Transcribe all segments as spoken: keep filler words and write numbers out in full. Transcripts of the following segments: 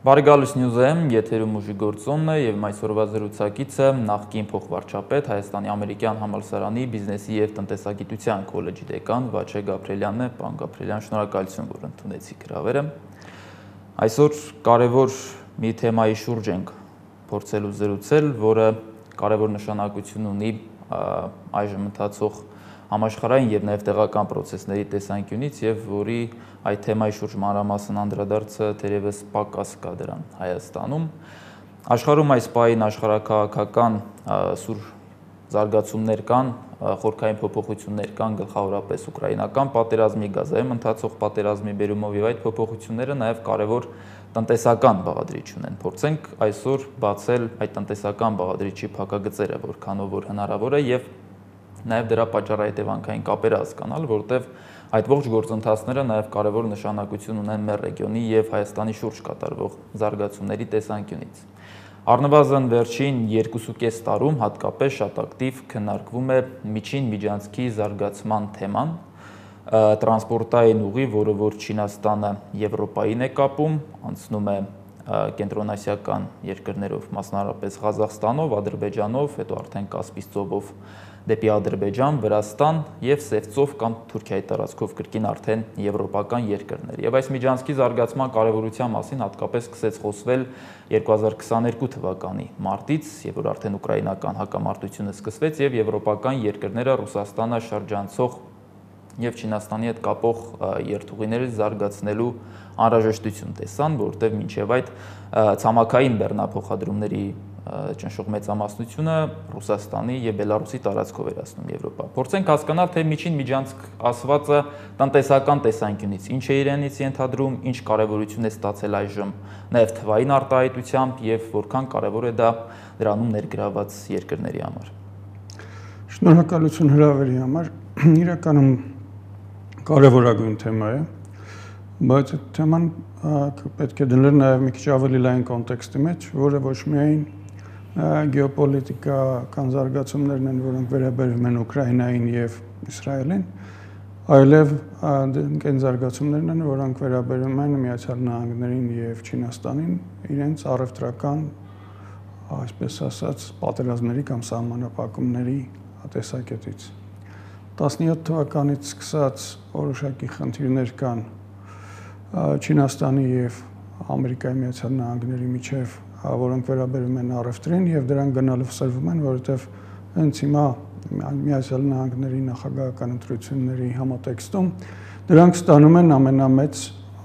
Բարեկալուս Նյուզեմ, եթերում ուժի գործոնն է և այսօրվա զրուցակիցը նախկին փոխվարչապետ Հայաստանի ամերիկյան համալսարանի բիզնեսի և տնտեսագիտության քոլեջի դեկան Վաչե Գաբրելյանն է։ Պարոն Գաբրելյան, շնորհակալություն, որ ընդունեցիք հրավերը։ Այսօր կարևոր մի թեմայի շուրջ ենք փորձելու զրուցել, որը կարևոր նշանակություն ունի այժմ ընթացող համաշխարհային և նաև տեղական պրոցեսների տեսանկյունից և որի այդ թեմայի շուրջ մանրամասն անդրադարձը թերևս պակաս կա դրան Հայաստանում։ Աշխարհում այս պահին աշխարհաքաղաքական սուր զարգացումներ կան, խորքային փոփոխություններ կան, գլխավորապես ուկրաինական պատերազմի, Գազայում ընթացող պատերազմի բերումով և այդ փոփոխությունները նաև կարևոր տնտեսական բաղադրիչ ունեն։ Փորձենք այսօր բացել այդ տնտեսական բաղադրիչի փակագծերը, որքանով որ հնարավոր է և նաև դրա պատճառահետևանքային կապերը հասկանալ, որտեղ այդ ողջ գործընթացները նաև կարևոր նշանակություն ունեն մեր ռեգիոնի և Հայաստանի շուրջ կատարվող զարգացումների տեսանկյունից։ Առնվազն վերջին երկուսուկես տարում հատկապես շատ ակտիվ քննարկվում է միջին միջանցքի զարգացման թեման, տրանսպորտային ուղի, որը որ Չինաստանը Եվրոպային է կապում, անցնում է կենտրոնասիական երկրներով, մասնավորապես Ղազախստանով, Ադրբեջանով, հետո արդեն Կասպից ծովով դեպի Ադրբեջան, Վրաստան և Սև ծով կամ Թուրքիայի տարածքով կրկին արդեն եվրոպական երկրներ։ Եվ այս միջանցքի զարգացման կարևորության մասին հատկապես սկսեց խոսվել երկու հազար քսաներկու թվականի մարտից, երբ որ արդեն ուկրաինական հակամարտությունը սկսվեց և եվրոպական երկրները Ռուսաստանը շրջանցող և Չինաստանի հետ կապող երթուղիները զարգացնելու անհրաժեշտություն տեսան, որտեղ մինչև այդ ցամաքային բեռնափոխադրումների ճնշող մեծամասնությունը Ռուսաստանի և Բելարուսի տարածքով էր հասնում Եվրոպա։ Փորձենք հասկանալ, թե միջին միջանցք ասվածը տնտեսական տեսանկյունից ինչ է իրենից ենթադրում, ինչ կարևորություն է ստացել այժմ նաև թվային արտահայտությամբ և որքան կարևոր է դա դրանում ներգրավված երկրների համար։ Շնորհակալություն հրավերի համար։ Իրականում կարևորագույն թեմա է, բայց այդ թեման պետք է դնել նաև մի քիչ ավելի լայն կոնտեքստի մեջ, որը ոչ միայն գեոպոլիտիկական զարգացումներն են, որոնք վերաբերում են Ուկրաինային և Իսրայելին, այլև այն զարգացումներն են, որոնք վերաբերում են Միացյալ Նահանգներին և Չինաստանին իրենց առևտրական, այսպես ասած, պատերազմների կամ սահմանափակումների տեսակետից։ տասնյոթ թվականից սկսած որոշակի խնդիրներ կան Չինաստանի և Ամերիկայի Միացյալ Նահանգների միջև, որոնք վերաբերում են առևտրին և դրանք գնալով սրվում են, որովհետև հենց հիմա Միացյալ Նահանգների նախագահական ընտրությունների համատեքստում դրանք ստանում են ամենամեծ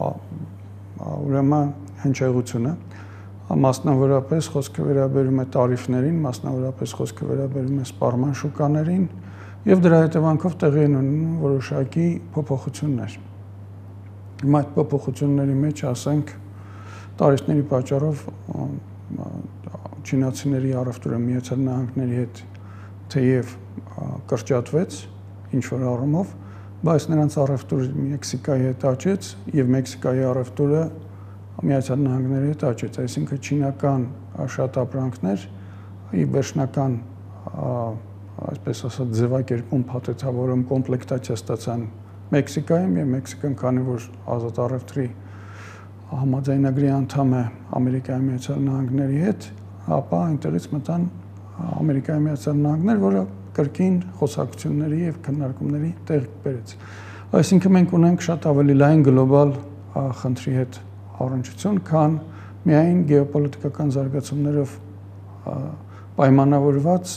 ուրեմն հնչեղությունը, մասնավորապես խոսքը վերաբերում է տարիֆներին, մասնավորապես խոսքը վերաբերում է սպառման շուկաներին և դրա հետևանքով տեղի են ունենում որոշակի փոփոխություններ։ Հիմա այդ փոփոխությունների մեջ, ասենք, տարիֆների պատճառով չինացիների առևտուրը Միացյալ Նահանգների հետ թեև կրճատվեց ինչ-որ առումով, բայց նրանց առևտուրը Մեքսիկայի հետ աճեց և Մեքսիկայի առևտուրը Միացյալ Նահանգների հետ աճեց, այսինքն չինական շատ ապրանքներ ի վերջնական, այսպես ասած, ձևակերպում, փաթեթավորում, կոմպլեկտացիա ստացան Մեքսիկայում և Մեքսիկան, քանի որ ազատ առևտրի համաձայնագրի անդամ է Ամերիկայի Միացյալ Նահանգների հետ, ապա այնտեղից մտան Ամերիկայի Միացյալ Նահանգներ, որը կրկին խոսակցությունների և քննարկումների տեղ բերեց։ Այսինքն մենք ունենք շատ ավելի լայն գլոբալ խնդրի հետ առնչություն, քան միայն գեոպոլիտիկական զարգացումներով պայմանավորված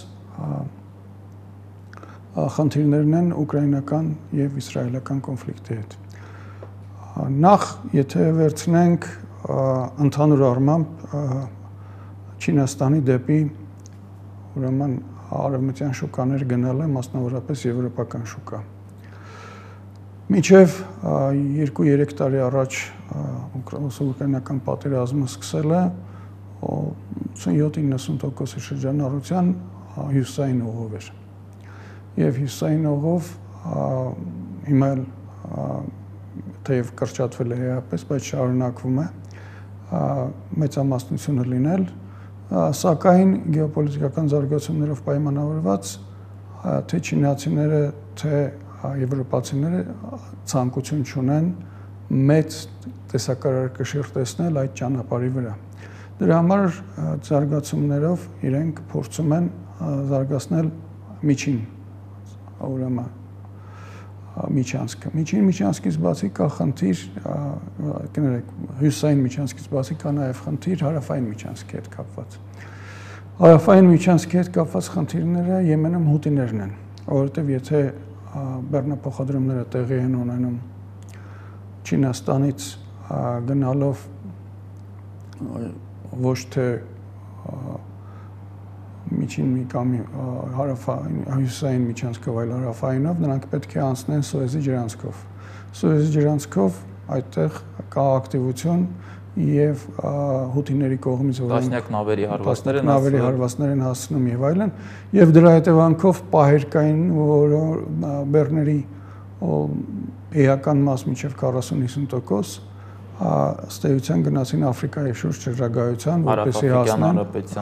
խնդիրներն են ուկրաինական և իսրայելական կոնֆլիկտի հետ։ Նախ, եթե վերցնենք ընդհանուր առմամբ Չինաստանի դեպի ուրեմն արևմտյան շուկաներ գնալը, մասնավորապես եվրոպական շուկա։ Մինչև երկու-երեք տարի առաջ ռուս-ուկրաինական պատերազմը սկսել է ութսունյոթ-իննսուն տոկոսի շրջանառության հյուսիսային ուղով էր։ Եվ հյուսիսային ուղով հիմա թեև կրճատվել է էապես, բայց շարունակվում է մեծամասնությունը լինել, սակայն գեոպոլիտիկական զարգացումներով պայմանավորված թե չինացիները, թե եվրոպացիները ցանկություն չունեն մեծ տեսակարար կշիռ տեսնել այդ ճանապարհի վրա։ Դրա համար զարգացումներով իրենք փորձում են զարգացնել միջին, ուրեմն միջանցքը։ Միջին միջանցքից բացի կա խնդիր, կներեք, հյուսային միջանցքից բացի կա նաև խնդիր հարավային միջանցքի հետ կապված։ Հարավային միջանցքի հետ կապված խնդիրները Եմենում հութիներն են, որովհետև եթե բեռնափոխադրումները տեղի են ունենում Չինաստանից գնալով ոչ թե միջին մի կամ հարավային հյուսային միջանցքով, այլ հարավայինով, նրանք պետք է անցնեն Սուեզի ջրանցքով։ Սուեզի ջրանցքով այդտեղ կա ակտիվություն եւ հութիների կողմից տասնյակ նավերի հարվածներ են նավերի հարվածներ են հասնում եւ այլն, եւ դրա հետևանքով պահերկային բեռների էական մաս մինչեւ քառասուն հիսուն տոկոս ստեյության գնացին Աֆրիկայի շուրջ շրջագայության, որպեսզի հասնեն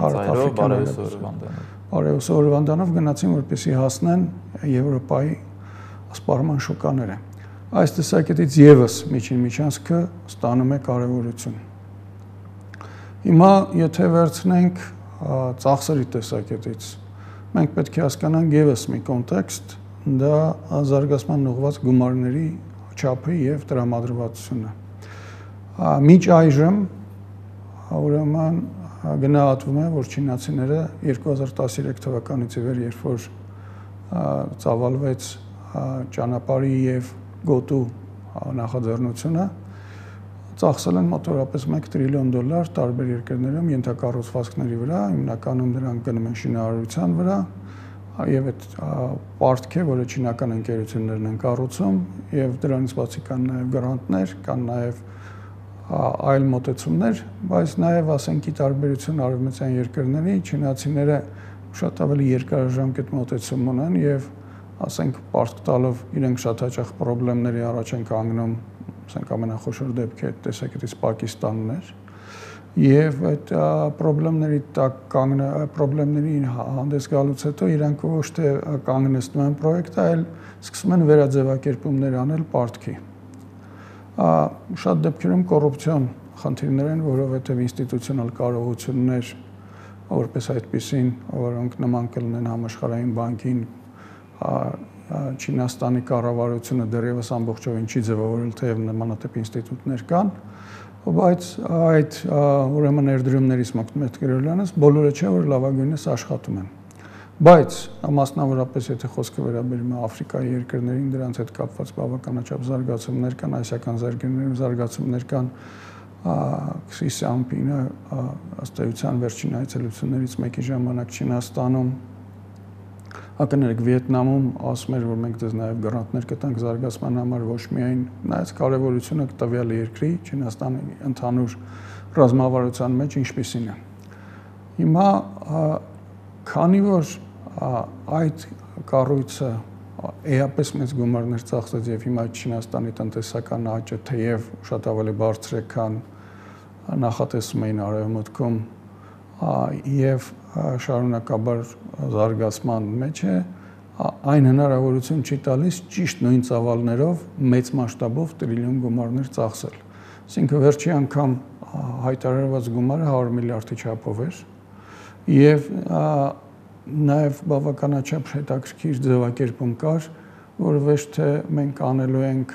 Բարեուսը Օրվանդանով գնացին, որպեսզի հասնեն Եվրոպայի սպառման շուկաները։ Այս տեսակետից եւս միջին միջանցքը ստանում է կարևորություն։ Հիմա եթե վերցնենք ծախսերի տեսակետից, մենք պետք է հասկանանք եւս մի կոնտեքստ, դա զարգացման ուղղված գումարների չափը եւ տրամադրվածությունը։ Մինչ այժմ ուրեմն գնահատվում է, որ չինացիները երկու հազար տասներեք թվականից ի վեր, երբ որ ծավալվեց ճանապարհի եւ գոտու նախաձեռնությունը, ծախսել են մոտավորապես մեկ տրիլիոն դոլար տարբեր երկրներում ենթակառուցվածքների վրա, հիմնականում դրանք գնում են շինարարության վրա, եւ այդ պարտք է, որը չինական ընկերություններն են կառուցում, եւ դրանից բացի կան նաեւ գրանտներ, կան նաեւ այլ մոտեցումներ, բայց նաև ասենք ի տարբերություն արևմտյան երկրների, չինացիները շատ ավելի երկարաժամկետ մոտեցում ունեն եւ ասենք պարտք տալով իրենք շատ հաճախ խնդիրների առաջ են կանգնում, ասենք ամենախոշոր դեպքը այդ տեսակետից Պակիստանն էր եւ այդ խնդիրների տակ կանգնա խնդիրների հանդես գալուց հետո իրանք ոչ թե կանգնեցնում են պրոյեկտը, այլ սկսում են վերաձևակերպումներ անել պարտքի։ Շատ դեպքերում կոռուպցիոն խնդիրներ են, որովհետև ինստիտուցիոնալ կարողություններ, որպես այդպիսին, որոնք նման կլինեն համաշխարհային բանկին, Չինաստանի կառավարությունը դեռևս ամբողջովին չի ձևավորել, թեև նմանատիպ ինստիտուտներ կան, բայց այդ ուրեմն ներդրումներից մոտ գրելանս բոլորը չէ, որ լավագույնս աշխատում են։ Բայց մասնավորապես եթե խոսքը վերաբերում է Աֆրիկայի երկրներին, դրանց հետ կապված բավականաչափ զարգացումներ կան, ասիական զարգացումներ կան, Քսիսյանպինը ըստ էության վերջին այցելություններից մեկի ժամանակ Չինաստանում, ակներեք Վիետնամում ասում էր, որ մենք դες նաև գրանտներ կտանք զարգացման համար, ոչ միայն նայած կարևորությունը տվյալ երկրի Չինաստանի ընդհանուր ռազմավարության մեջ ինչպիսին է։ Հիմա քանի որ այդ կառույցը էապես մեծ գումարներ ծախսեց եւ հիմա Չինաստանի տնտեսական աճը թեև շատ ավելի բարձր է, քան նախատեսում էին արևմուտքում եւ շարունակաբար զարգացման մեջ է, այն հնարավորություն չի տալիս ճիշտ նույն ծավալներով մեծ մասշտաբով տրիլիոն գումարներ ծախսել։ Այսինքն վերջի անգամ հայտարարված գումարը հարյուր միլիարդի չափով էր եւ նաև բավականաչափ հետաքրքիր ձևակերպում կար, որ ոչ թե մենք անելու ենք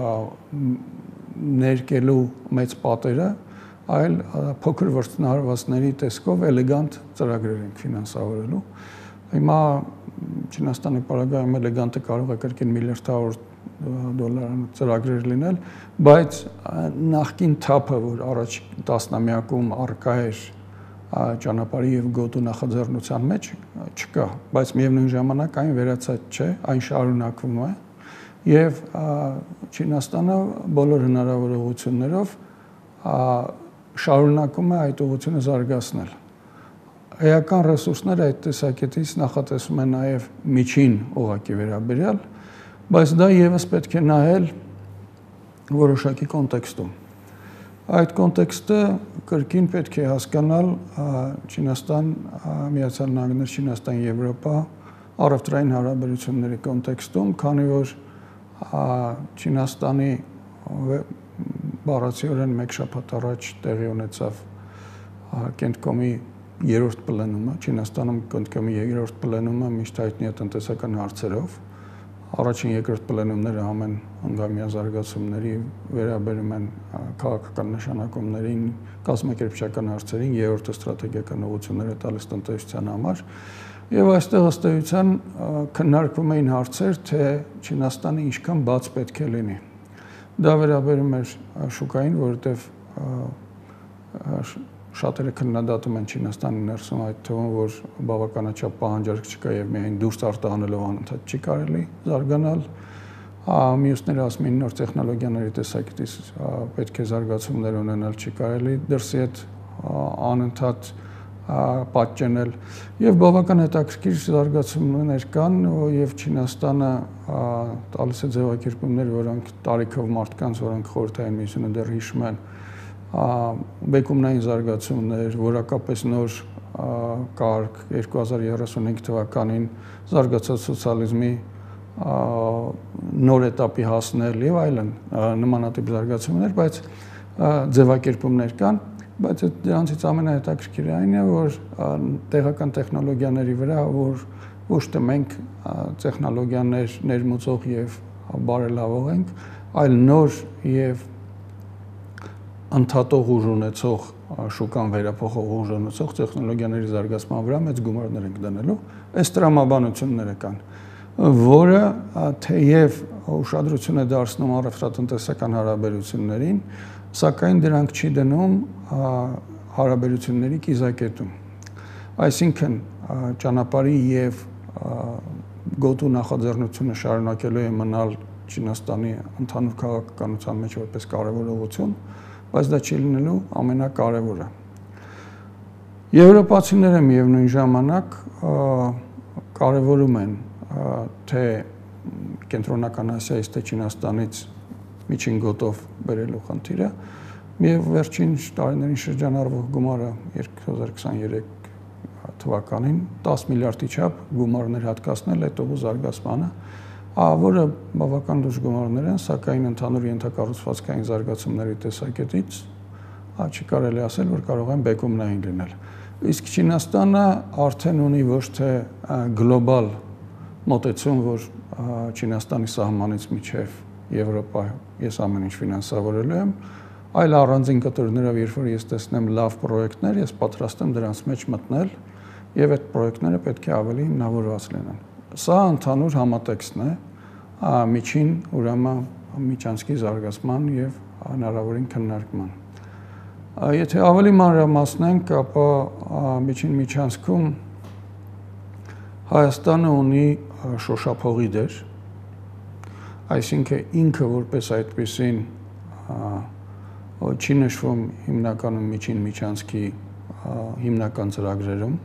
ներկելու մեծ պատերը, այլ փոքր վրձնահարվածների տեսքով էլեգանտ ծրագրեր ենք ֆինանսավորելու։ Հիմա Չինաստանի պարագայում էլեգանտը կարող է կրկին միլիարդ հարյուր դոլարան ծրագրեր լինել, բայց նախկին թափը, որ առաջ տասնամյակում առկա էր ճանապարհի եւ գոտու նախաձեռնության մեջ չկա, բայց միևնույն ժամանակ այն վերացած չէ, այն շարունակվում է եւ Չինաստանը բոլոր հնարավոր ուղղություններով շարունակում է այդ ուղղությունը զարգացնել։ Էական ռեսուրսները այդ տեսակետից նախատեսում են նաեւ միջին օղակի վերաբերյալ, բայց դա եւս պետք է նայել որոշակի կոնտեքստում։ Այդ կոնտեքստը կրկին պետք է հասկանալ Չինաստան, Միացյալ Նահանգներ, Չինաստան, Եվրոպա առևտրային հարաբերությունների կոնտեքստում, քանի որ Չինաստանի բառացիորեն մեկ շաբաթ առաջ տեղի ունեցավ Կենտկոմի երրորդ պլենումը, Չինաստանում Կենտկոմի երրորդ պլենումը միշտ հայտնի է տնտեսական հարցերով։ Առաջին երկրորդ պլենումները ամեն հանգամյա զարգացումների վերաբերում են քաղաքական նշանակումներին, կազմակերպչական հարցերին, երրորդը ստրատեգիական ուղղությունները տալիս տնտեսության համար։ Եվ այստեղ ըստ էության քննարկվում էին հարցեր, թե Չինաստանը ինչքան բաց պետք է լինի։ Դա վերաբերում էր շուկային, որովհետև շատերը քննադատում են Չինաստանի ներսում այդ թվում, որ բավականաչափ պահանջարկ չկա եւ միայն դուրս արտահանելով անընդհատ չի կարելի զարգանալ։ Մյուսները ասում են նոր տեխնոլոգիաների տեսակետից պետք է զարգացումներ ունենալ, չի կարելի դրսի հետ անընդհատ պատճենել եւ բավական հետաքրքիր զարգացումներ կան եւ Չինաստանը տալիս է ձևակերպումներ, որոնք տարիքով մարդկանց, որոնք խորհրդային միությունը դեռ հիշում են, բեկումնային զարգացումներ, որակապես նոր կարգ երկու հազար երեսունհինգ թվականին զարգացած սոցիալիզմի նոր էտապի հասնել եւ այլն նմանատիպ զարգացումներ, բայց ձևակերպումներ կան, բայց դրանցից ամենահետաքրքիրը այն է, որ տեղական տեխնոլոգիաների վրա, որ ոչ թե մենք տեխնոլոգիաներ ներմուծող եւ բարելավող ենք, այլ նոր եւ ընդհատող ուժ ունեցող շուկան վերափոխող ուժ ունեցող տեխնոլոգիաների զարգացման վրա մեծ գումարներ ենք դնելու, այս տրամաբանությունները կան, որը թեև ուշադրություն է դարձնում առևտրատնտեսական հարաբերություններին, սակայն դրանք չի դնում հարաբերությունների կիզակետում։ Այսինքն ճանապարհի եւ գոտու նախաձեռնությունը շարունակելու է մնալ Չինաստանի ընդհանուր քաղաքականության մեջ որպես կարևոր ուղղություն, բայց դա չի լինելու ամենակարևորը։ Եվրոպացիները միևնույն ժամանակ կարևորում են թե Կենտրոնական Ասիայից, թե Չինաստանից միջին գոտով բերելու խնդիրը, եւ վերջին տարիներին շրջանառվող գումարը երկու հազար քսաներեք թվականին տաս միլիարդի չափ գումարներ հատկացնել այդ ուղու զարգացմանը, որը բավական լուրջ գումարներ են, սակայն ընդհանուր ենթակառուցվածքային զարգացումների տեսակետից չի կարելի ասել, որ կարող են բեկումնային լինել։ Իսկ Չինաստանը արդեն ունի ոչ թե գլոբալ մոտեցում, որ Չինաստանի սահմանից մինչև Եվրոպա ես ամեն ինչ ֆինանսավորելու եմ, այլ առանձին կտորներով, երբ որ ես տեսնեմ լավ պրոյեկտներ, ես պատրաստ եմ դրանց մեջ մտնել եւ այդ պրոյեկտները պետք է ավելի հիմնավորված լինեն։ Սա ընդհանուր համատեքստն է միջին ուրեմն միջանցքի զարգացման եւ հնարավորին քննարկման։ Եթե ավելի մանրամասնենք, ապա միջին միջանցքում Հայաստանը ունի շոշափողի դեր, այսինքն ինքը որպես այդպեսին չի նշվում հիմնականում միջին միջանցքի հիմնական ծրագրերում,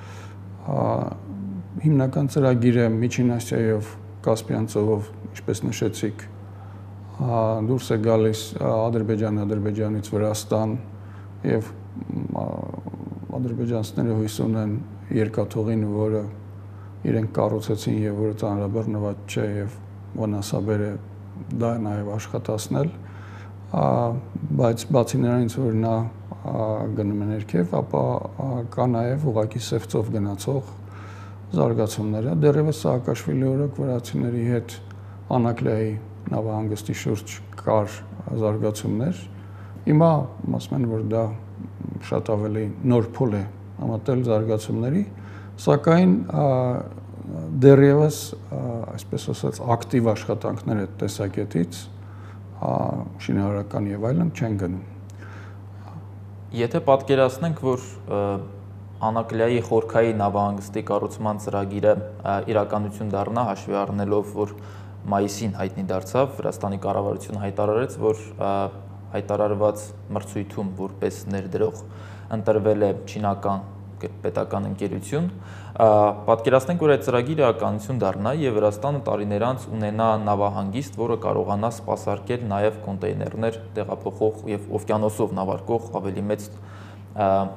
հիմնական ծրագիրը Միջին Ասիայով, Կասպյան ծովով, ինչպես նշեցիք, դուրս է գալիս Ադրբեջան, Ադրբեջանից Վրաստան եւ ադրբեջանցիները հույս ունեն երկաթուղին, որը իրենք կառուցեցին եւ որը ծանրաբեռնված չէ եւ վնասաբեր է դա նաեւ աշխատացնել, բայց բացի նրանից, որ նա գնում է ներքև, ապա կա նաեւ ուղղակի սևծով գնացող զարգացումները, դեռևս Սաակաշվիլի օրոք վրացիների հետ Անակլիայի նավահանգստի շուրջ կար զարգացումներ, հիմա ասում են, որ դա շատ ավելի նոր փուլ է համատել զարգացումների, սակայն դեռևս, այսպես ասած, ակտիվ աշխատանքներ այդ տեսակետից շինարարական եւ այլն չեն գնում։ Եթե պատկերացնենք, որ Անակլիայի խորքայի նավահանգստի կառուցման ծրագիրը իրականություն դառնա, հաշվի առնելով, որ մայիսին հայտնի դարձավ, Վրաստանի կառավարությունը հայտարարեց, որ հայտարարված մրցույթում որպես ներդրող ընտրվել է չինական պետական ընկերություն, պատկերացնենք, որ այդ ծրագիրը իրականություն դառնա եւ Վրաստանը տարիներ անց ունենա նավահանգիստ, որը կարողանա սպասարկել նաեւ կոնտեյներներ տեղափոխող եւ օվկիանոսով նավարկող ավելի մեծ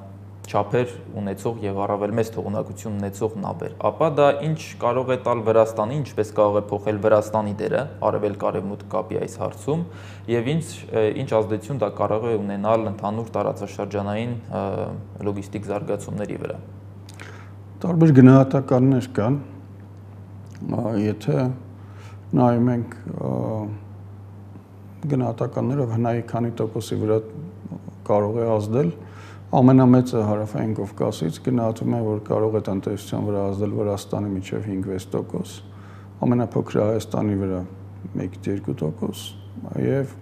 չափեր ունեցող եւ առավել մեծ թողունակություն ունեցող նավեր, ապա դա ինչ կարող է տալ Վրաստանի, ինչպես կարող է փոխել Վրաստանի դերը արևելք-արևմուտք կապի այս հարցում եւ ինչ ինչ ազդեցություն դա կարող է ունենալ ընդհանուր տարածաշրջանային լոգիստիկ զարգացումների վրա։ Տարբեր գնահատականներ կան, եթե նայում ենք գնահատականներով հնայի քանի տոկոսի վրա կարող է ազդել, ամենամեծը Հարավային Կովկասից գնահատվում է, որ կարող է տնտեսության վրա ազդել Վրաստանի մինչև հինգ-վեց տոկոս, ամենափոքրը Հայաստանի վրա մեկից երկու տոկոս եւ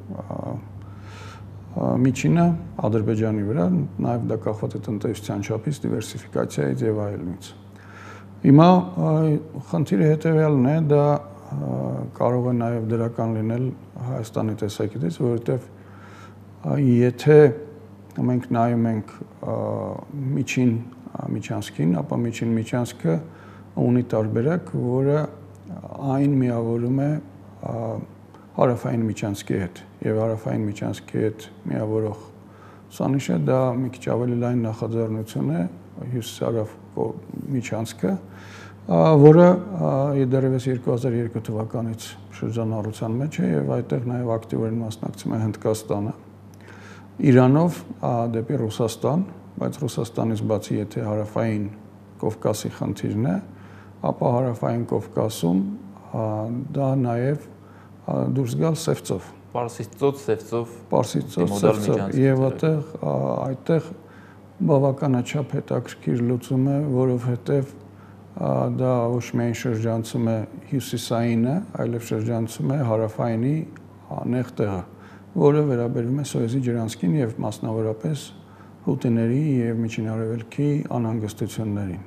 միջինը Ադրբեջանի վրա, նաեւ դա կախված է տնտեսության չափից, դիվերսիֆիկացիայից եւ այլնից։ Հիմա խնդիրը հետեւյալն է, դա կարող է նաեւ դրական լինել Հայաստանի տեսակետից, որովհետեւ եթե մենք նայում ենք միջին միջանցքին, ապա միջին միջանցքը ունի տարբերակ, որը այն միավորում է հարավային միջանցքի հետ եւ հարավային միջանցքի հետ միավորող ցանիշը դա մի քիչ ավելի լայն նախաձեռնություն է հյուսիսարավ միջանցքը, որը դեռևս երկու հազար երկու թվականից շրջանառության մեջ է եւ այդտեղ նաեւ ակտիվորեն մասնակցում է Հնդկաստանը, Իրանով դեպի Ռուսաստան, բայց Ռուսաստանից բացի եթե հարավային Կովկասի խնդիրն է, ապա հարավային Կովկասում դա նաեւ դուրս գալ Սևծով, Պարսից ծոց, Սևծով, Պարսից ծոց, Սևծով եւ այդտեղ այդտեղ բավականաչափ հետաքրքիր լուծում է, որովհետեւ դա ոչ միայն շրջանցում է հյուսիսայինը, այլև շրջանցում է հարավայինի նեղ տեղը, որը վերաբերում է Սոեզի ջրանցքին եւ մասնավորապես Հութիների եւ Միջին Արևելքի անհանգստություններին։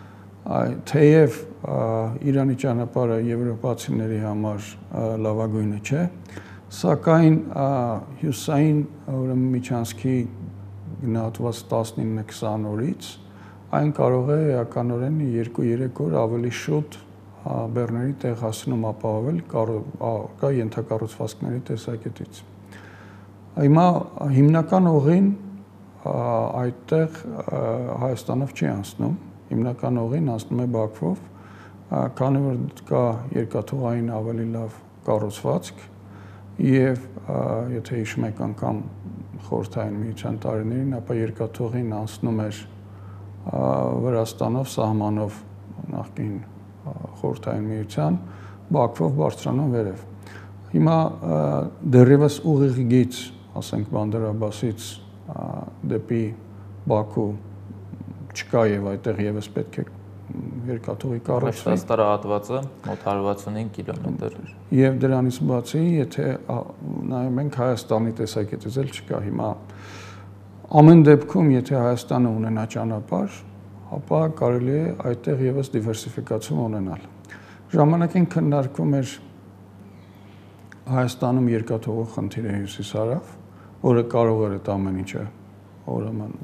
Թեև Իրանի ճանապարհը եվրոպացիների համար լավագույնը չէ, սակայն հյուսային ուրեմն միջանցքի գնահատված տասնինը քսան օրից այն կարող է էականորեն երկու-երեք օր ավելի շուտ բեռների տեղ հասնում ապահովել կա ենթակառուցվածքների տեսակետից։ Հիմա հիմնական ուղին այդտեղ Հայաստանով չի անցնում, հիմնական ուղին անցնում է Բաքվով, քանի որ կա երկաթուղային ավելի լավ կառուցվածք եւ եթե հիշում եք անգամ խորհրդային միության տարիներին, ապա երկաթուղին անցնում էր Վրաստանով, սահմանով նախկին խորհրդային միության, Բաքվով բարձրանում վերև։ Հիմա դեռևս ուղիղ գիծ, ասենք Բանդեր-Աբբասից դեպի Բաքու չկա եւ այդտեղ եւս պետք է երկաթուղի կառուցվի։ Այս տարածքը մոտ հարյուր վաթսունհինգ կիլոմետր։ Եվ դրանից բացի, եթե նայում ենք Հայաստանի տեսակետից էլ չկա հիմա ամեն դեպքում, եթե Հայաստանը ունենա ճանապարհ, ապա կարելի է այդտեղ եւս դիվերսիֆիկացիա ունենալ։ Ժամանակին քննարկվում էր Հայաստանում երկաթուղու խնդիրը հյուսիսարավ, որը կարող էր այդ ամեն ինչը ուրեմն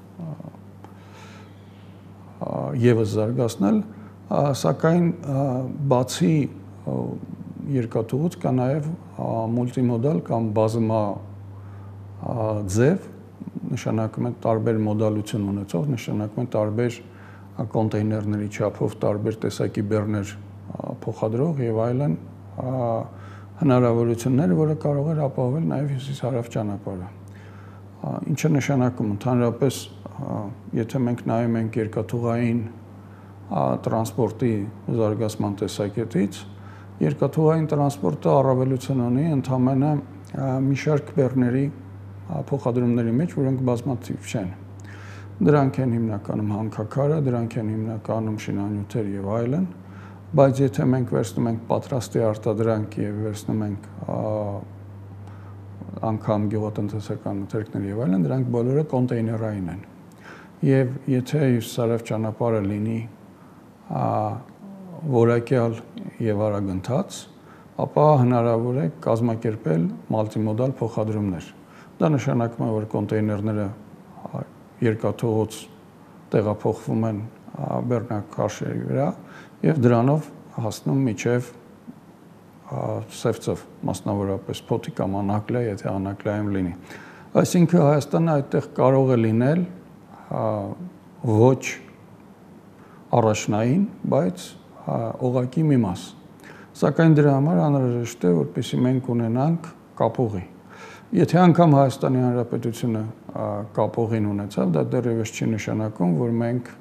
եւս զարգացնել, սակայն բացի երկաթուղուց կա նաեւ մուլտիմոդալ կամ բազմա ձև, նշանակում է տարբեր մոդալություն ունեցող, նշանակում է տարբեր կոնտեյներների չափով տարբեր տեսակի բեռներ փոխադրող եւ այլն հնարավորություններ, որը կարող էր ապահովել նաեւ հյուսիս-հարավ ճանապարհը։ Ինչը նշանակում ընդհանրապես եթե մենք նայում ենք երկաթուղային տրանսպորտի զարգացման տեսակետից, երկաթուղային տրանսպորտը առավելություն ունի ընդհանրապես մի շարք բեռների փոխադրումների մեջ, որոնք բազմաթիվ չեն։ Դրանք են հիմնականում հանքաքարը, դրանք են հիմնականում շինանյութեր եւ այլն, բայց եթե մենք վերցնում ենք պատրաստի արտադրանք եւ վերցնում ենք անգամ գյուղատնտեսական մթերքներ եւ այլն, դրանք բոլորը կոնտեյներային են։ Եվ եթե հյուսիսարև ճանապարհը լինի որակյալ եւ արագընթաց, ապա հնարավոր է կազմակերպել մալտիմոդալ փոխադրումներ։ Դա նշանակում է, որ կոնտեյներները երկաթուղուց տեղափոխվում են բեռնակարշերի վրա եւ դրանով հասնում միջև Սևծով, մասնավորապես Փոթի կամ Անաքլիա, եթե Անաքլիայում լինի։ Այսինքն Հայաստանը այդտեղ կարող է լինել ոչ առաջնային, բայց ուղղակի մի մաս։ Սակայն դրա համար անհրաժեշտ է, որպեսզի մենք ունենանք կապուղի։ Եթե անգամ Հայաստանի Հանրապետությունը կապուղին ունեցավ, դա դեռևս չի նշանակում, որ մենք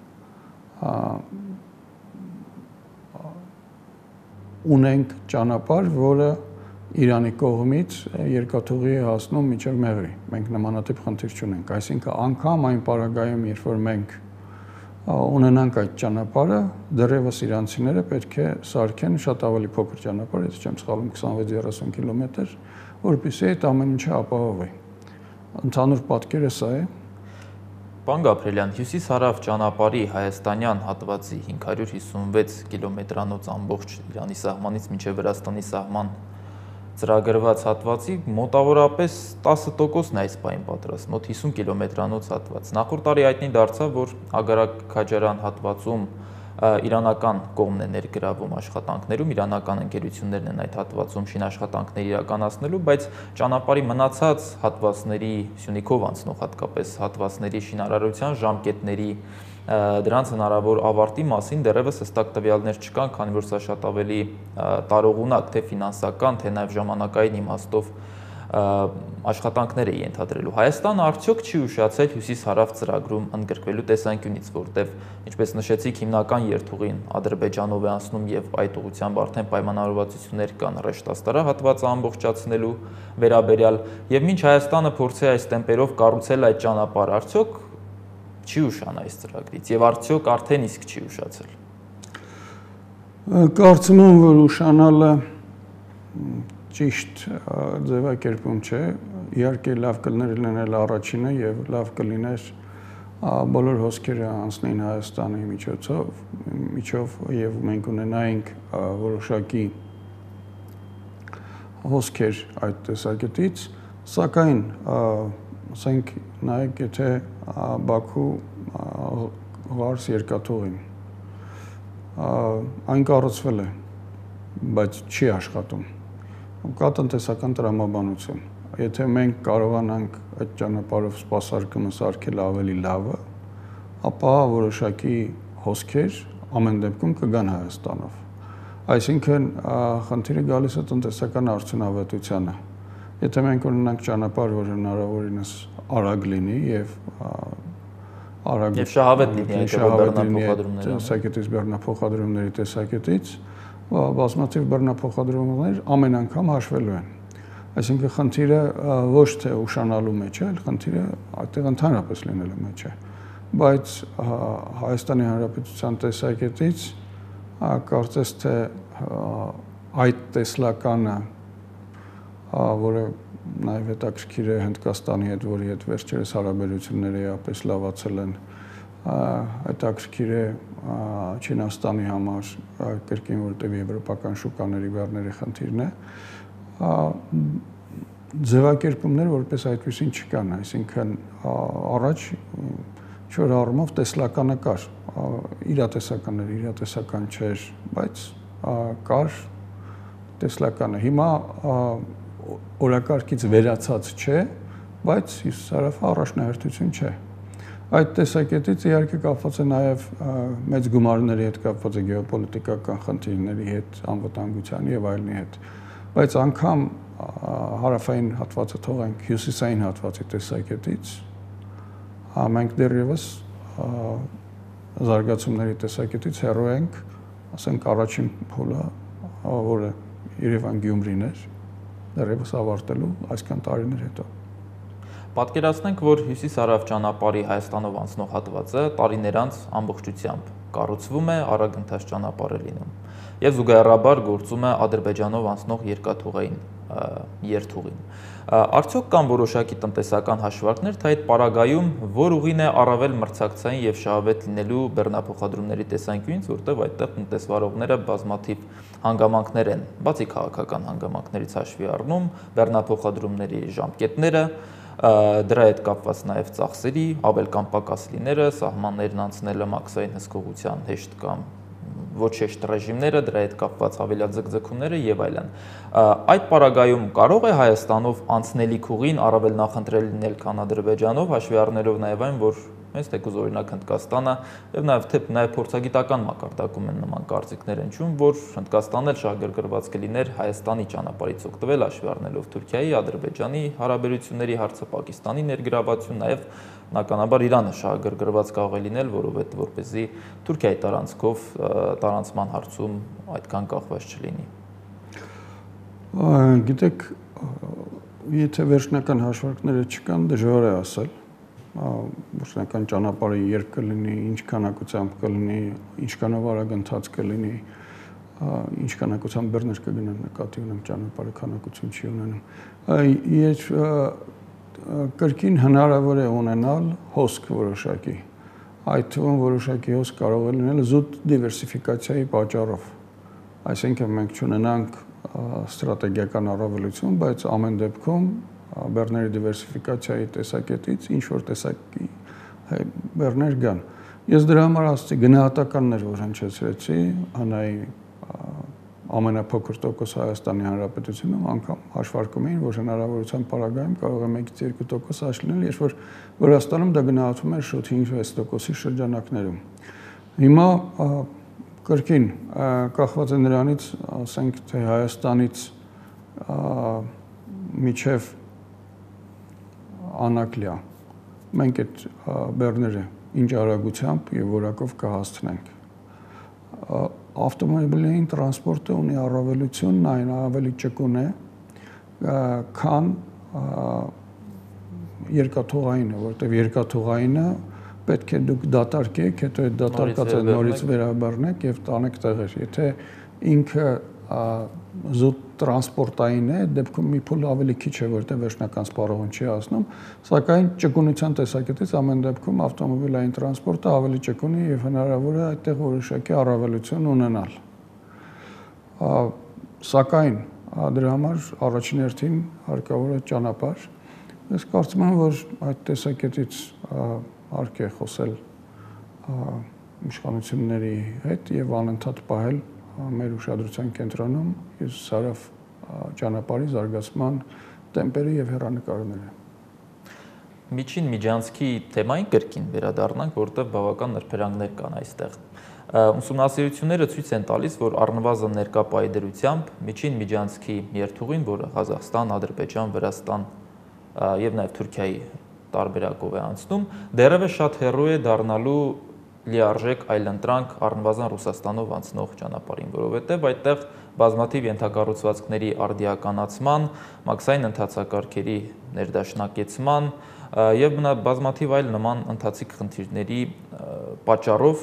ունենք ճանապարհ, որը Իրանի կողմից երկաթուղի է հասնում մինչև Մեղրի։ Մենք նմանատիպ խնդիր չունենք, այսինքն անգամ այն պարագայում, երբ որ մենք ունենանք այդ ճանապարհը, դեռևս իրանցիները պետք է սարքեն շատ ավելի փոքր ճանապարհ, եթե չեմ սխալվում վեցից երեսուն կիլոմետր, որպեսզի այդ ամեն ինչը ապահովի։ Ընդհանուր պատկերը սա է։ Պարոն Գաբրելյան, հյուսիս-հարավ ճանապարհի հայաստանյան հատվածի հինգ հարյուր հիսունվեց կիլոմետրանոց ամբողջ Իրանի սահմանից մինչև Վրաստանի սահման ծրագրված հատվածի մոտավորապես տասը տոկոսն է այս պահին պատրաստ, մոտ հիսուն կիլոմետրանոց հատված։ Նախորդ տարի հայտնի դարձավ, որ Ագարակ-Քաջարան հատվածում իրանական կողմն է ներգրավում աշխատանքներում, իրանական ընկերություններն են այդ հատվածում շինաշխատանքներ իրականացնելու, բայց ճանապարհի մնացած հատվածների, Սյունիքով անցնող հատկապես հատվածների շինարարության ժամկետների դրանց հնարավոր ավարտի մասին դեռևս հստակ տվյալներ չկան, քանի որ սա շատ ավելի տարողունակ թե ֆինանսական, թե նաև ժամանակային իմաստով աշխատանքներ է ենթադրելու։ Հայաստանը արդյոք չի ուշացել հյուսիս-հարավ ծրագրում ընդգրկվելու տեսանկյունից, որտեղ, ինչպես նշեցիք, հիմնական երթուղին Ադրբեջանով է անցնում եւ այդ ուղղությամբ արդեն պայմանավորվածություններ կան Ռեշտ-Աստարա հատվածը ամբողջացնելու վերաբերյալ, եւ մինչ Հայաստանը փորձի այս տեմպերով կառուցել այդ ճանապարհը, արդյոք չի ուշանա այս ծրագրից եւ արդյոք արդեն իսկ չի ուշացել։ Կարծում եմ, որ ուշանալը ճիշտ ձևակերպում չէ, իհարկե լավ կլիներ լինել առաջինը եւ լավ կլիներ բոլոր հոսքերը անցնեին Հայաստանի միջոցով, միջով եւ մենք ունենայինք որոշակի հոսքեր այդ տեսակետից, սակայն ասենք նայեք, եթե Բաքու Ղարս երկաթուղին այն կառուցվել է, բայց չի աշխատում։ Կա տնտեսական տրամաբանություն։ Եթե մենք կարողանանք այդ ճանապարհով սպասարկումը սարքել ավելի լավը, ապա որոշակի հոսքեր ամեն դեպքում կգան Հայաստանով։ Այսինքն խնդիրը գալիս է տնտեսական արդյունավետությանը։ Եթե մենք ունենանք ճանապարհ, որը հնարավորինս արագ լինի եւ արագ եւ շահավետ լինի բեռնափոխադրումների տեսակետից բեռնափոխադրումների տեսակետից, բազմաթիվ բեռնափոխադրումներ ամեն անգամ հաշվելու են։ Այսինքն խնդիրը ոչ թե ուշանալու մեջ է, այլ խնդիրը այդտեղ ընդհանրապես լինելու մեջ է։ Բայց Հայաստանի Հանրապետության տեսակետից կարծես թե այդ տեսլականը, որը նաև հետաքրքիր է Հնդկաստանի հետ, որի հետ վերջերս հարաբերությունները էապես լավացել են, հետաքրքիր է Չինաստանի համար, կրկին որտեղ եվրոպական շուկաների բեռների խնդիրն է, ձևակերպումներ որպես այդպեսին չկան, այսինքն առաջ ինչ-որ առումով տեսլականը կար, իրատեսականներ, իրատեսական չէր, բայց կար տեսլականը։ Հիմա օրակարգից վերացած չէ, բայց հյուսիսարևը առաջնահերթություն չէ։ Այդ տեսակետից իհարկե կապված է նաև մեծ գումարների հետ կապված է գեոպոլիտիկական խնդիրների հետ, անվտանգության եւ այլնի հետ։ Բայց անգամ հարավային հատվածը թողենք հյուսիսային հատվածի տեսակետից, մենք դեռևս զարգացումների տեսակետից հեռու ենք, ասենք առաջին փուլը, որը Երևան-Գյումրին էր, դեռևս ավարտելու այսքան տարիներ հետո։ Պատկերացնենք, որ հյուսիս-հարավ ճանապարհի Հայաստանով անցնող հատվածը տարիներ անց ամբողջությամբ կառուցվում է, արագընթաց ճանապարհ է լինում եւ զուգահեռաբար գործում է Ադրբեջանով անցնող երկաթուղային երթուղին։ Արդյոք կան որոշակի տնտեսական հաշվարկներ, թե այդ պարագայում որ ուղին է առավել մրցակցային եւ շահավետ լինելու բեռնափոխադրումների տեսանկյունից, որտեղ այդտեղ տնտեսվարողները բազմաթիվ հանգամանքներ են, բացի քաղաքական հանգամանքներից հաշվի առնում, բեռնափոխադրումների ժամկետները, դրա հետ կապված նաև ծախսերի, ավել կամ պակաս լինելը, սահմաններն անցնելը, մաքսային հսկողության հեշտ կամ ոչ հեշտ ռեժիմները, դրա հետ կապված հավելաձգձգումները եւ այլն։ Այդ պարագայում կարող է Հայաստանով անցնելիք ուղին առավել նախընտրել լինել, քան Ադրբեջանով, հաշվի առնելով նաև այն, որ Հենց թեկուզ օրինակ Հնդկաստանը եւ նաեւ թե նաեւ փորձագիտական մակարդակում են նման կարծիքներ հնչում, որ Հնդկաստանն էլ շահագրգռված կլիներ Հայաստանի ճանապարհից օգտվել հաշվի առնելով Թուրքիայի, Ադրբեջանի հարաբերությունների հարցը, Պակիստանի ներգրավվածություն, նաեւ բնականաբար Իրանը շահագրգռված կարող է լինել, որովհետեւ որպեսզի Թուրքիայի տարանցքով տարանցման հարցում այդքան կախված չլինի։ Գիտեք, եթե վերջնական հաշվարկները չկան, դժվար է ասել, վերջնական ճանապարհը երբ կլինի, ինչ քանակությամբ կլինի, ինչքանով արագ ընթաց կլինի, ինչ քանակությամբ բեռներ կգնան, նկատի ունեմ ճանապարհը քանակություն չի ունենում։ Ես կրկին հնարավոր է ունենալ հոսք որոշակի, այդ թվում որոշակի հոսք կարող է լինել զուտ դիվերսիֆիկացիայի պատճառով, այսինքն մենք չունենանք ստրատեգիական առավելություն, բայց ամեն դեպքում բեռների դիվերսիֆիկացիայի տեսակետից ինչ որ տեսակի բեռներ կան։ Ես դրա համար ասացի գնահատականներ, որ հնչեցրեցի, հանայի ամենափոքր տոկոս Հայաստանի Հանրապետությունում անգամ հաշվարկում էին, որ հնարավորության պարագայում կարող է մեկից երկու տոկոս աճ լինել, երբ որ Վրաստանում դա գնահատվում էր շուտ հինգ-վեց տոկոսի շրջանակներում։ Հիմա կրկին կախված է նրանից, ասենք թե Հայաստանից միջև Անակլիա մենք այդ բեռները ինչ արագությամբ եւ որակով կհասցնենք։ Ավտոմոբիլային տրանսպորտը ունի առավելությունն այն ավելի ճկուն է, քան երկաթուղայինը, որտեղ երկաթուղայինը պետք է դուք դատարկեք, հետո այդ դատարկածը նորից վերաբերնեք եւ տանեք տեղեր։ Եթե ինքը զուտ տրանսպորտային է, դեպքում մի փոլ ավելի քիչ է, որտեղ վերջնական սպառողուն չի հասնում, սակայն ճկունության տեսակետից ամեն դեպքում ավտոմոբիլային տրանսպորտը ավելի ճկուն է եւ հնարավոր է այդտեղ որոշակի առավելություն ունենալ։ Սակայն դրա համար առաջին հերթին հարկավոր է ճանապարհ։ Ես կարծում եմ, որ այդ տեսակետից հարկ է խոսել իշխանությունների հետ եւ անընդհատ պահել մեր ուշադրության կենտրոնում իր Սարավ ճանապարհի զարգացման տեմպերը եւ հեռանկարները։ Միջին միջանցքի թեմային կրկին վերադառնանք, որտեղ բավական նրբերանգներ կան այստեղ։ Ուսումնասիրությունները ցույց են տալիս, որ առնվազն ներկա պայդրությամբ միջին միջանցքի երթուղին, որը Ղազախստան, Ադրբեջան, Վրաստան եւ նաեւ Թուրքիայի տարբերակով է անցնում, դեռևս շատ հեռու է դառնալու լիարժեք այլընտրանք առնվազն Ռուսաստանով անցնող ճանապարհին, որովհետև այդտեղ բազմաթիվ ենթակառուցվածքների արդիականացման, մաքսային ընթացակարգերի ներդաշնակեցման եւ բազմաթիվ այլ նման ընթացիկ խնդիրների պատճառով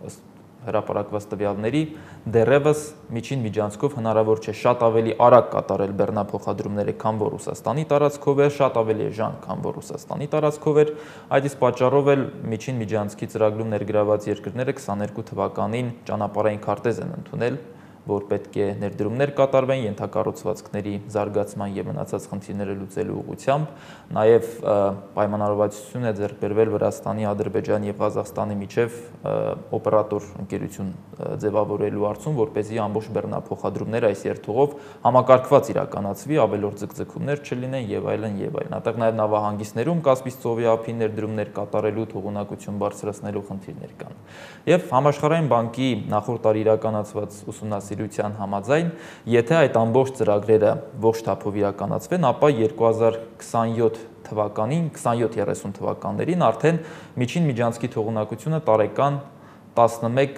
հրապարակված տվյալների դեռևս միջին միջանցքով հնարավոր չէ շատ ավելի արագ կատարել բեռնափոխադրումները, քան որ Ռուսաստանի տարածքով էր, շատ ավելի էժան, քան որ Ռուսաստանի տարածքով էր, այդ իսկ պատճառով էլ միջին միջանցքի ծրագրում ներգրաված երկրները քսաներկու թվականին ճանապարհային քարտեզ են ընդունել, որ պետք է ներդրումներ կատարվեն ենթակառուցվածքների զարգացման եւ մնացած խնդիրները լուծելու ուղղությամբ, նաեւ պայմանավորվածություն է ձեռք բերվել Վրաստանի, Ադրբեջանի եւ Ղազախստանի միջև օպերատոր ընկերություն ձևավորելու հարցում, որպեսզի ամբողջ բեռնափոխադրումները այս երթուղով համակարգված իրականացվի, ավելորդ ձգձգումներ չլինեն եւ այլն եւ այլն։ Այդտեղ նաեւ նավահանգիստներում Կասպից ծովի ափին ներդրումներ կատարելու թողունակություն բարձրացնելու խնդիրներ կան։ Եվ Համաշխարհային բանկի նախորդ տարի իրականացված ուսումնասիրության համաձայն, եթե այդ ամբողջ ծրագրերը ողջ թափով իրականացվեն, ապա երկու հազար քսաներորդ թվականին, քսաներորդ երեսուն թվականներին արդեն միջին միջանցքի թողունակությունը տարեկան տասնմեկ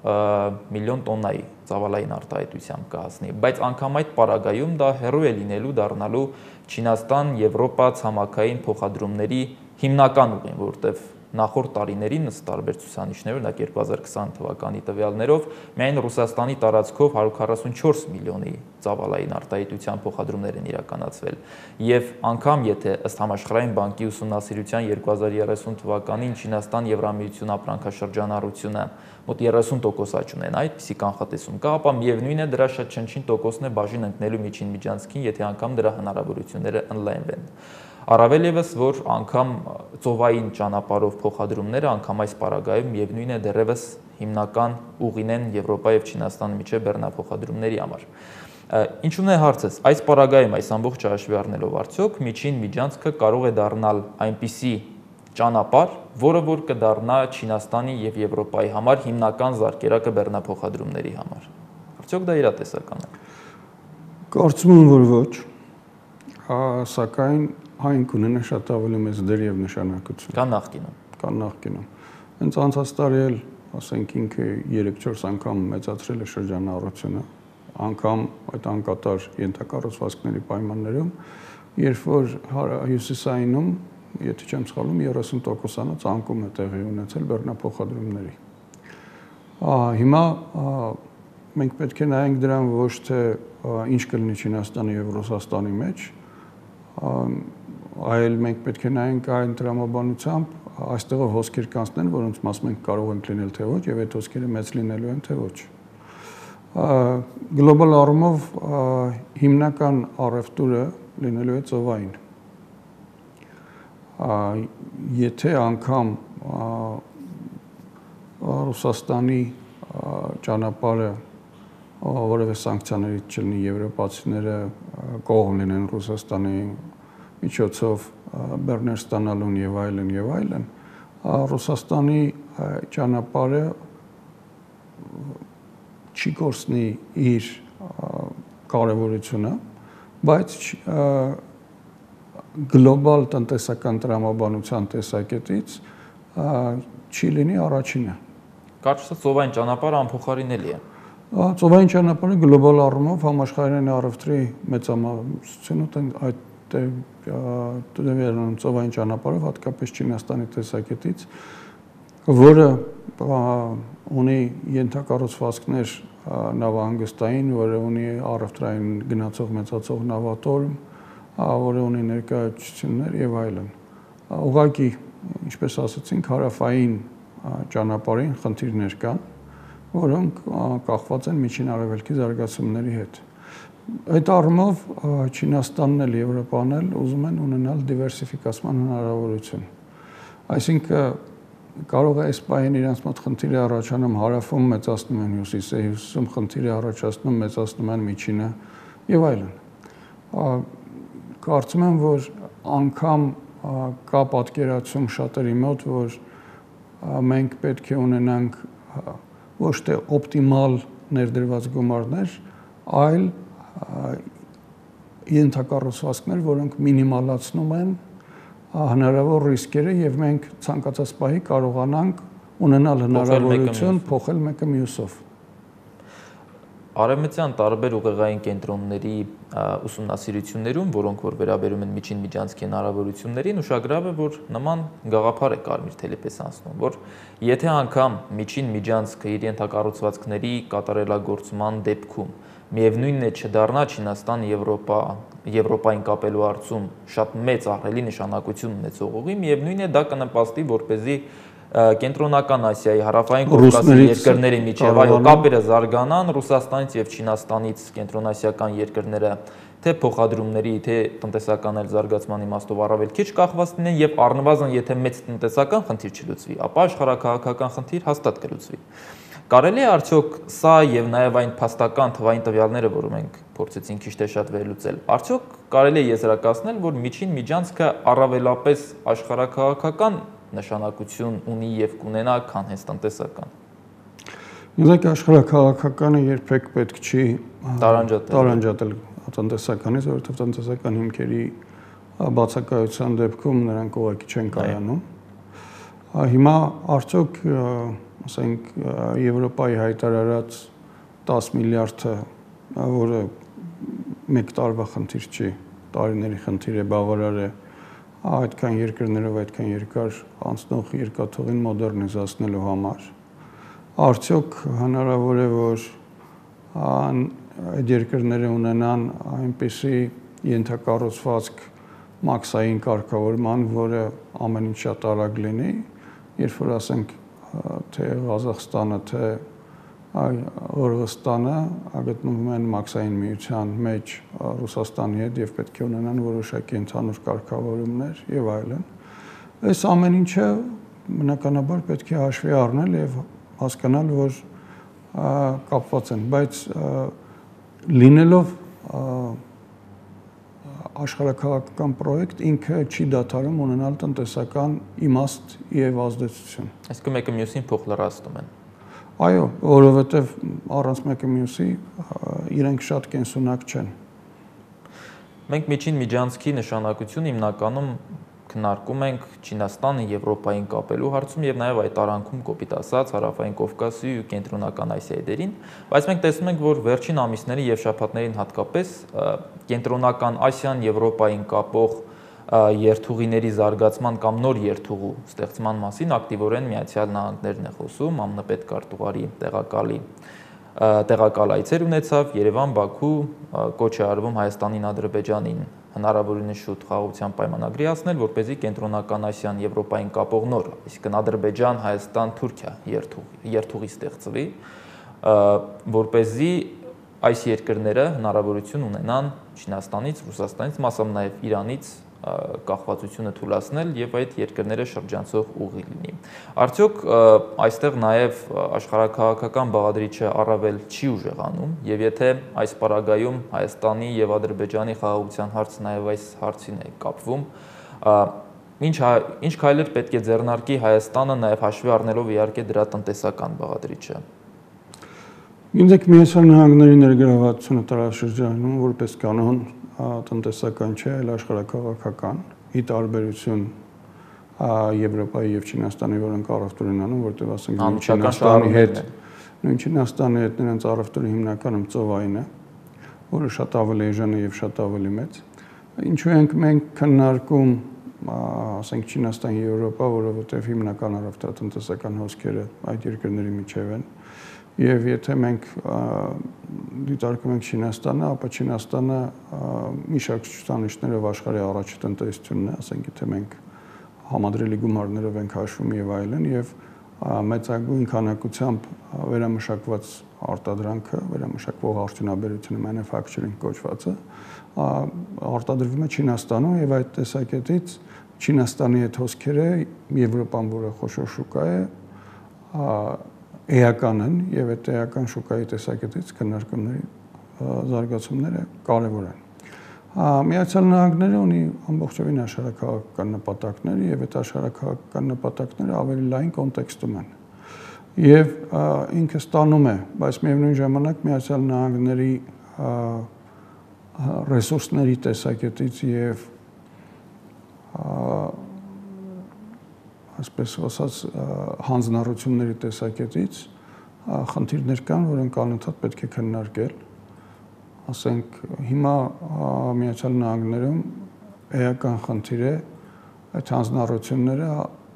միլիոն տոննայի ծավալային արտահայտությամբ կհասնի, բայց անգամ այդ պարագայում դա հեռու է լինելու դառնալու Չինաստան-Եվրոպա ցամաքային փոխադրումների հիմնական ուղին, որտեղ նախորդ տարիներին ըստ տարբեր ցուցանիշների, օրինակ երկու հազար քսան թվականի տվյալներով միայն Ռուսաստանի տարածքով հարյուր քառասունչորս միլիոնի ծավալային արտահայտության փոխադրումներ են իրականացվել եւ անգամ եթե ըստ Համաշխարհային բանկի ուսումնասիրության երկու հազար երեսուն թվականին Չինաստան-Եվրամիություն ապրանքաշրջանառությունը մոտ երեսուն տոկոս աճ ունենա, այդպիսի կանխատեսում կա, ապա միևնույն է դրա շատ չնչին տոկոսն է բաժին ընկնելու միջին միջանցքին, եթե անգամ դրա հնարավորությունները ընդլայնվեն։ Առավել ևս, որ անգամ ծովային ճանապարհով փոխադրումները անգամ այս պարագայում միևնույն է դեռևս հիմնական ուղին են Եվրոպա եւ Չինաստանի միջև բեռնափոխադրումների համար։ Ինչու՞ն է հարցս։ Այս պարագայում այս ամբողջը հաշվի առնելով արդյոք միջին միջանցքը կարող է դառնալ այնպիսի ճանապարհ, որը որ կդառնա Չինաստանի եւ Եվրոպայի համար հիմնական զարկերակը բեռնափոխադրումների համար։ Արդյոք դա իրատեսական է։ Կարծում եմ, որ ոչ, սակայն այն կունենա շատ ավելի մեծ դեր եւ նշանակություն։ Կան նախկինում։ Կան նախկինում։ Հենց անցած տարի էլ, ասենք, ինքը երեք-չորս անգամ մեծացրել է շրջանառությունը, անգամ այդ անկատար ենթակառուցվածքների պայմաններում, երբ որ հյուսիսայինում, եթե չեմ սխալվում, երեսուն տոկոսանոց անկում է տեղի ունեցել բեռնափոխադրումների։ Հիմա մենք պետք է նայենք դրան ոչ թե ինչ կլինի Չինաստանի եւ Ռուսաստանի մեջ, այլ մենք պետք է նայենք այն տրամաբանությամբ այստեղով հոսքեր կանցնեն, որոնց մաս մենք կարող ենք լինել թե ոչ, եւ այդ հոսքերը մեծ լինելու են թե ոչ։ Գլոբալ առումով հիմնական առևտուրը լինելու է ծովային։ Եթե անգամ Ռուսաստանի ճանապարհը որևէ սանկցիաներից չլինի, եվրոպացիները կողմ լինեն Ռուսաստանի միջոցով բեռներ ստանալուն եւ այլն եւ այլն, Ռուսաստանի ճանապարհը չի կորցնի իր կարևորությունը, բայց գլոբալ տնտեսական տրամաբանության տեսակետից չի լինի առաջինը։ Կարծես ծովային ճանապարհը անփոխարինելի է։ Ծովային ճանապարհը գլոբալ առումով համաշխարհային առևտրի մեծամասնությունը այդ տևյալանում ծովային ճանապարհով, հատկապես Չինաստանի տեսակետից, որը ունի ենթակառուցվածքներ նավահանգստային, որը ունի առևտրային գնացող մեծացող նավատորմ, որը ունի ներկայացություններ եւ այլն։ Ուղղակի, ինչպես ասացինք, հարավային ճանապարհին խնդիրներ կան, որոնք կախված են միջին արևելքի զարգացումների հետ։ Այդ առումով Չինաստանն էլ Եվրոպան էլ ուզում են ունենալ դիվերսիֆիկացման հնարավորություն։ Այսինքն կարող է այս պահին իրենց մոտ խնդիրը առաջանում հարավում մեծացնում են հյուսիսը, հյուսիսում խնդիրը առաջացնում մեծացնում են միջինը եւ այլն։ Կարծում եմ, որ անգամ կա պատկերացում շատերի մոտ, որ մենք պետք է ունենանք ոչ թե օպտիմալ ներդրված գումարներ, այլ ենթակառուցվածքներ, որոնք մինիմալացնում են հնարավոր ռիսկերը եւ մենք ցանկացած պահի կարողանանք ունենալ հնարավորություն փոխել մեկը մյուսով։ Արևմտյան տարբեր ուղեղային կենտրոնների ուսումնասիրություններում, որոնք որ վերաբերում են միջին միջանցքի հնարավորություններին, ուշագրավ է, որ նման գաղափար է Կարմիր թելեպես անցնում, որ եթե անգամ միջին միջանցքը իր ենթակառուցվածքների կատարելագործման դեպքում միևնույնն է չդառնա Չինաստան, Եվրոպա, Եվրոպային կապելու հարցում շատ մեծ ահռելի նշանակություն ունեցող ուղի, միևնույնն է դա կնպաստի, որպեսզի Կենտրոնական Ասիայի, Հարավային Կովկասի երկրների միջև այո կապերը զարգանան, Ռուսաստանից եւ Չինաստանից կենտրոնասիական երկրները թե փոխադրումների, թե տնտեսական այլ զարգացման իմաստով առավել քիչ կախված լինեն եւ առնվազն եթե մեծ տնտեսական խնդիր չլուծվի, ապա աշխարհաքաղաքական խնդիր հաստատ կլուծվի։ Կարելի է արդյոք սա եւ նաեւ այն փաստական թվային տվյալները, որ մենք փորձեցինք քիչ թե շատ վերլուծել, արդյոք կարելի է եզրակացնել, որ միջին միջանցքը առավելապես աշխարհաքաղաքական նշանակություն ունի եւ կունենա, քան հենց տնտեսական։ Նույնիսկ աշխարհաքաղաքականը երբեք պետք չի տարանջատել տարանջատել տնտեսականից, որովհետեւ տնտեսական հիմքերի բացակայության դեպքում նրանք ուղղակի չեն կայանում։ Հիմա արդյոք, ասենք, Եվրոպայի հայտարարած տաս միլիարդը, որը մեկ տարվա խնդիր չի, տարիների խնդիր է, բավարար է այդքան երկրներով այդքան երկար անցնող երկաթուղին մոդեռնիզացնելու համար, արդյոք հնարավոր է, որ այդ երկրները ունենան այնպիսի ենթակառուցվածք մաքսային կարգավորման, որը ամեն ինչ շատ արագ լինի, երբ որ ասենք թե Ղազախստանը, թե Ղրղստանը գտնվում են մաքսային միության մեջ Ռուսաստանի հետ եւ պետք է ունենան որոշակի ընդհանուր կարգավորումներ եւ այլն։ Այս ամեն ինչը բնականաբար պետք է հաշվի առնել եւ հասկանալ, որ կապված են, բայց լինելով աշխարհաքաղաքական պրոյեկտ ինքը չի դադարում ունենալ տնտեսական իմաստ եւ ազդեցություն։ Այսինքն մեկը մյուսին փոխլրացնում են։ Այո, որովհետեւ առանց մեկը մյուսի իրենք շատ կենսունակ չեն։ Մենք միջին միջանցքի նշանակություն հիմնականում քննարկում ենք Չինաստանը Եվրոպային կապելու հարցում եւ նաեւ այդ արանքում կոպիտ ասած Հարավային Կովկասի ու Կենտրոնական Ասիայի դերին, բայց մենք տեսնում ենք, որ վերջին ամիսների եւ շաբաթներին հատկապես Կենտրոնական Ասիան Եվրոպային կապող երթուղիների զարգացման կամ նոր երթուղու ստեղծման մասին ակտիվորեն Միացյալ Նահանգներն է խոսում, ԱՄՆ պետքարտուղարի տեղակալի տեղակալ այցեր ունեցավ Երևան, Բաքու, կոչ է արվում Հայաստանին, Ադրբեջանին հնարավորինս շուտ խաղաղության պայմանագրի հասնել, որպեսզի Կենտրոնական Ասիան Եվրոպային կապող նոր, այսինքն Ադրբեջան, Հայաստան, Թուրքիա երթուղի ստեղծվի, որպեսզի այս երկրները հնարավորություն ունենան Չինաստանից, Ռուսաստանից, մասամբ նաև Իրանից կախվածությունը թույլատրել եւ այդ երկրները շրջանցող ուղի լինի։ Արդյոք այստեղ նաեւ աշխարհաքաղաքական բաղադրիչը առավել չի ուժեղանում եւ եթե այս պարագայում Հայաստանի եւ Ադրբեջանի խաղաղության հարցը նաեւ այս հարցին է կապվում, ինչ ինչ քայլեր պետք է ձեռնարկի Հայաստանը նաեւ հաշվի առնելով իհարկե դրա տնտեսական բաղադրիչը։ Ինձ Միացյալ Նահանգների ներգրավվածությունը տարածաշրջանում որպես կանոն տնտեսական չէ, այլ աշխարհաքաղաքական, ի տարբերություն Եվրոպայի եւ Չինաստանի, որոնք առևտուր են անում, որտեղ ասենք Չինաստանի հետ, նույն Չինաստանի հետ նրանց առևտուրը հիմնականում ծովային է, որը շատ ավելի էժան է եւ շատ ավելի մեծ։ Ինչու ենք մենք քննարկում, ասենք Չինաստան, Եվրոպա, որովհետեւ հիմնական առևտրատնտեսական հոսքերը այդ երկրների միջև են։ Եվ եթե մենք դիտարկում ենք Չինաստանը, ապա Չինաստանը մի շարք ցուցանիշներով աշխարհի առաջի տնտեսությունն է, ասենք եթե մենք համադրելի գումարներով ենք հաշվում եւ այլն, եւ մեծագույն քանակությամբ վերամշակված արտադրանքը, վերամշակվող արդյունաբերությունը, manufacturing կոչվածը, արտադրվում է Չինաստանում եւ այդ տեսակետից Չինաստանի հետ հոսքերը Եվրոպան, որը խոշոր շուկա է, էական են եւ այդ էական շուկայի տեսակետից քննարկումների զարգացումները կարեւոր են։ Միացյալ Նահանգները ունի ամբողջովին աշխարհաքաղաքական նպատակներ եւ այդ աշխարհաքաղաքական նպատակները ավելի լայն կոնտեքստում են։ Եվ ինքը ստանում է, բայց միևնույն ժամանակ Միացյալ Նահանգների ռեսուրսների տեսակետից եւ այսպես ասած հանձնառությունների տեսակետից խնդիրներ կան, որոնք անընդհատ պետք է քննարկել։ Ասենք հիմա Միացյալ Նահանգներում էական խնդիր է այդ հանձնառությունները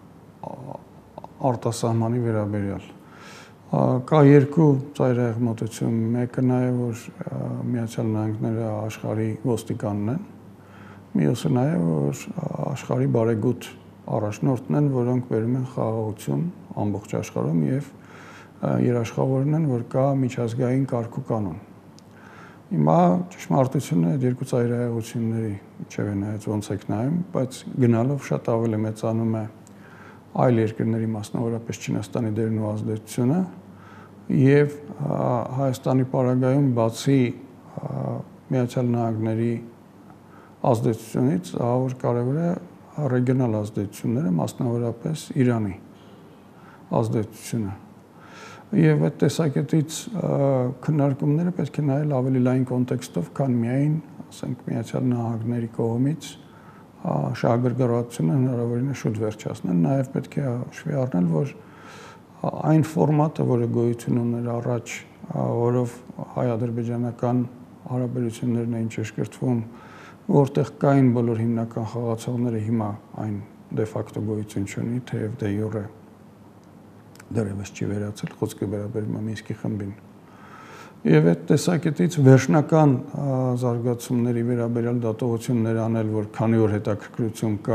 արտասահմանի վերաբերյալ։ Կա երկու ծայրահեղ մոտեցում, մեկը նաև որ Միացյալ Նահանգները աշխարհի ոստիկանն են, մյուսը նաև որ աշխարհի բարեգութ առաջնորդն են, որոնք բերում են խաղաղություն ամբողջ աշխարհում եւ երաշխավորն են, որ կա միջազգային կարգ ու կանոն։ Հիմա ճշմարտությունը այդ երկու ծայրահեղությունների միջև է նայած ոնց եք նայում, բայց գնալով շատ ավելի մեծանում է այլ երկրների, մասնավորապես Չինաստանի դերն ու ազդեցությունը եւ Հայաստանի պարագայում բացի Միացյալ Նահանգների ազդեցությունից, ահավոր կարևոր է ռեգիոնալ ազդեցությունները, մասնավորապես Իրանի ազդեցությունը։ Եվ այդ տեսակետից քննարկումները պետք է նայել ավելի լայն կոնտեքստով, քան միայն, ասենք, Միացյալ Նահանգների կողմից շահագրգռվածությունը հնարավորինս շուտ վերջացնել, նաև պետք է հաշվի առնել, որ այն ֆորմատը, որը գոյություն ուներ առաջ, որով հայ-ադրբեջանական հարաբերություններն էին ճշգրտվում, որտեղ կային բոլոր հիմնական խաղացողները, հիմա այն դե ֆակտո գոյություն չունի, թեև դե յուրե դեռևս չի վերացել, խոսքը վերաբերում է Մինսկի խմբին։ Եվ այդ տեսակետից վերջնական զարգացումների վերաբերյալ դատողություններ անել, որ քանի որ հետաքրքրություն կա,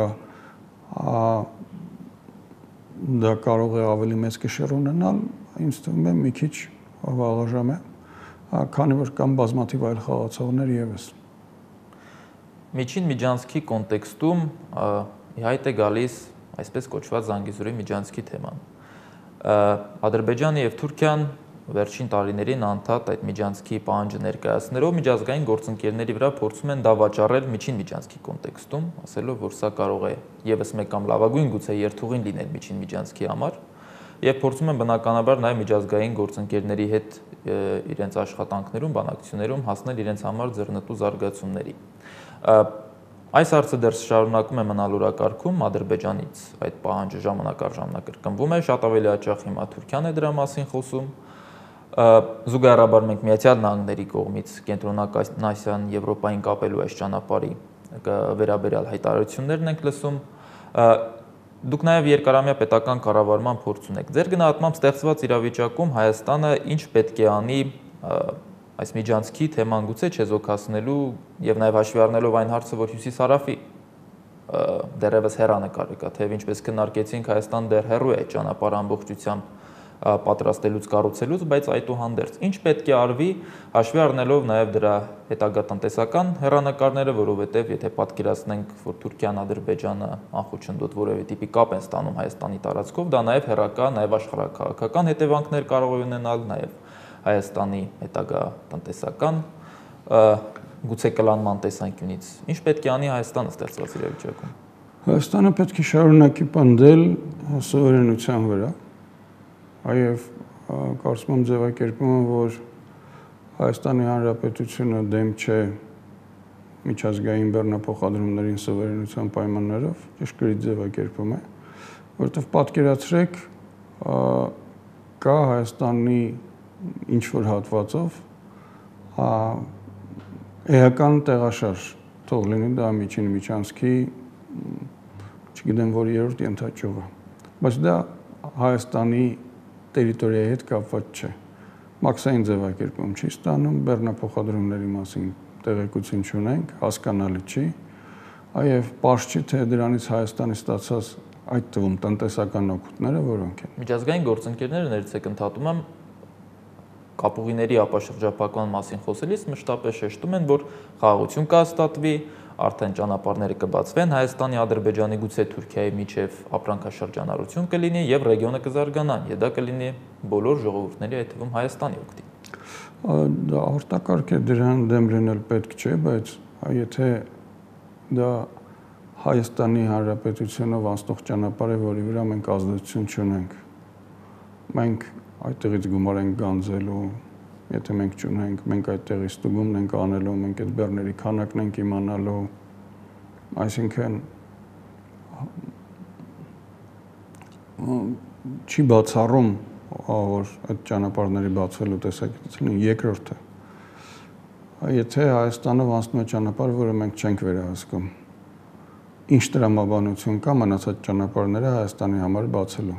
դա կարող է ավելի մեծ կշիռ ունենալ, ինձ թվում է մի քիչ վաղաժամ է, քանի որ կան բազմաթիվ այլ խաղացողներ եւս։ Միջին միջանցքի կոնտեքստում ի հայտ է գալիս այսպես կոչված Զանգեզուրի միջանցքի թեման։ Ադրբեջանը եւ Թուրքիան վերջին տարիներին անդադ այդ միջանցքի պահանջը ներկայացնելով միջազգային գործընկերների վրա փորձում են դա վաճառել միջին միջանցքի կոնտեքստում, ասելով, որ սա կարող է եւս մեկ կամ լավագույն գուցե երթուղին լինել միջին միջանցքի համար, եւ փորձում են բնականաբար նաեւ միջազգային գործընկերների հետ իրենց աշխատանքներում, բանակցություններում հասնել իրենց համար ձեռնտու զարգացումների։ Այս հարցը դեռ շարունակում է մնալ օրակարգում, Ադրբեջանից այդ պահանջը ժամանակ առ ժամանակ կրկնվում է, շատ ավելի հաճախ հիմա Թուրքիան է դրա մասին խոսում։ Զուգահեռաբար մենք Միացյալ Նահանգների կողմից Կենտրոնական Ասիան Եվրոպային կապելու այս ճանապարհի վերաբերյալ հայտարարություններն ենք լսում։ Դուք նաև երկարամյա պետական կառավարման փորձ ունեք։ Ձեր գնահատմամբ ստեղծված իրավիճակում Հայաստանը ինչ պետք է անի այս միջանցքի թեման գուցե չեզոքացնելու եւ նաեւ հաշվի առնելով այն հարցը, որ հյուսիս-հարավի դեռևս հեռանկարը կա, թեև ինչպես քննարկեցինք, Հայաստան դեռ հեռու է ճանապարհ ամբողջությամբ պատրաստելուց, կառուցելուց, բայց այդուհանդերձ ինչ պետք է արվի, հաշվի առնելով նաև դրա հետագա տնտեսական հեռանկարները, որովհետև եթե պատկերացնենք, որ Թուրքիան, Ադրբեջանը անխոչնդոտ որևէ տիպի կապ են ստանում Հայաստանի տարածքով, դա նաև հեռակա, նաև աշխարհաքաղաքական հետևանքներ կարող է ունենալ, նաև Հայաստանի հետագա տնտեսական գուցե կլանման տեսանկյունից։ Ինչ պետք է անի Հայաստանը ստեղծված իրավիճակում։ Հայաստանը պետք է շարունակի պնդել սուվերենության վրա։ Այև կարծում եմ ձևակերպումը, որ Հայաստանի Հանրապետությունը դեմ չէ միջազգային բեռնափոխադրումներին սուվերենության պայմաններով, ճշգրիտ ձևակերպում է, որովհետև պատկերացրեք կա Հայաստանի ինչ-որ հատվածով էական տեղաշարժ, թող լինի դա միջին միջանցքի, չգիտեմ որ երրորդ ենթաճյուղը, բայց դա Հայաստանի տերիտորիայի հետ կապված չէ։ Մաքսային ձևակերպում չի ստանում, բեռնափոխադրումների մասին տեղեկություն չունենք, հասկանալի չի, այև պարզ չի, թե դրանից Հայաստանի ստացած այդ թվում տնտեսական օգուտները որոնք են։ Միջազգային գործընկերները ներեցեք ընդհատում եմ կապուղիների ապաշրջափակման մասին խոսելիս մշտապես շեշտում են, որ խաղաղություն կհաստատվի, արդեն ճանապարհները կբացվեն Հայաստանի, Ադրբեջանի, գուցե Թուրքիայի միջև ապրանքաշրջանառություն կլինի եւ ռեգիոնը կզարգանա, եւ դա կլինի բոլոր ժողովուրդների, այդ թվում Հայաստանի օգտին։ Դա արտակարգ է, դրան դեմ լինել պետք չէ, բայց եթե դա Հայաստանի Հանրապետությունով անցնող ճանապարհ է, որի վրա մենք ազդեցություն չունենք, մենք այդտեղից գումար ենք գանձելու, եթե մենք չունենք, մենք այդտեղից ստուգումն ենք անելու, մենք այդ բեռների քանակն ենք իմանալու, այսինքն չի բացառում, որ այդ ճանապարհների բացվելու տեսակետից լինի երկրորդը։ Եթե Հայաստանով անցնում է ճանապարհ, որը մենք չենք վերահսկում, ինչ տրամաբանություն կա մնացած ճանապարհները Հայաստանի համար բացելու։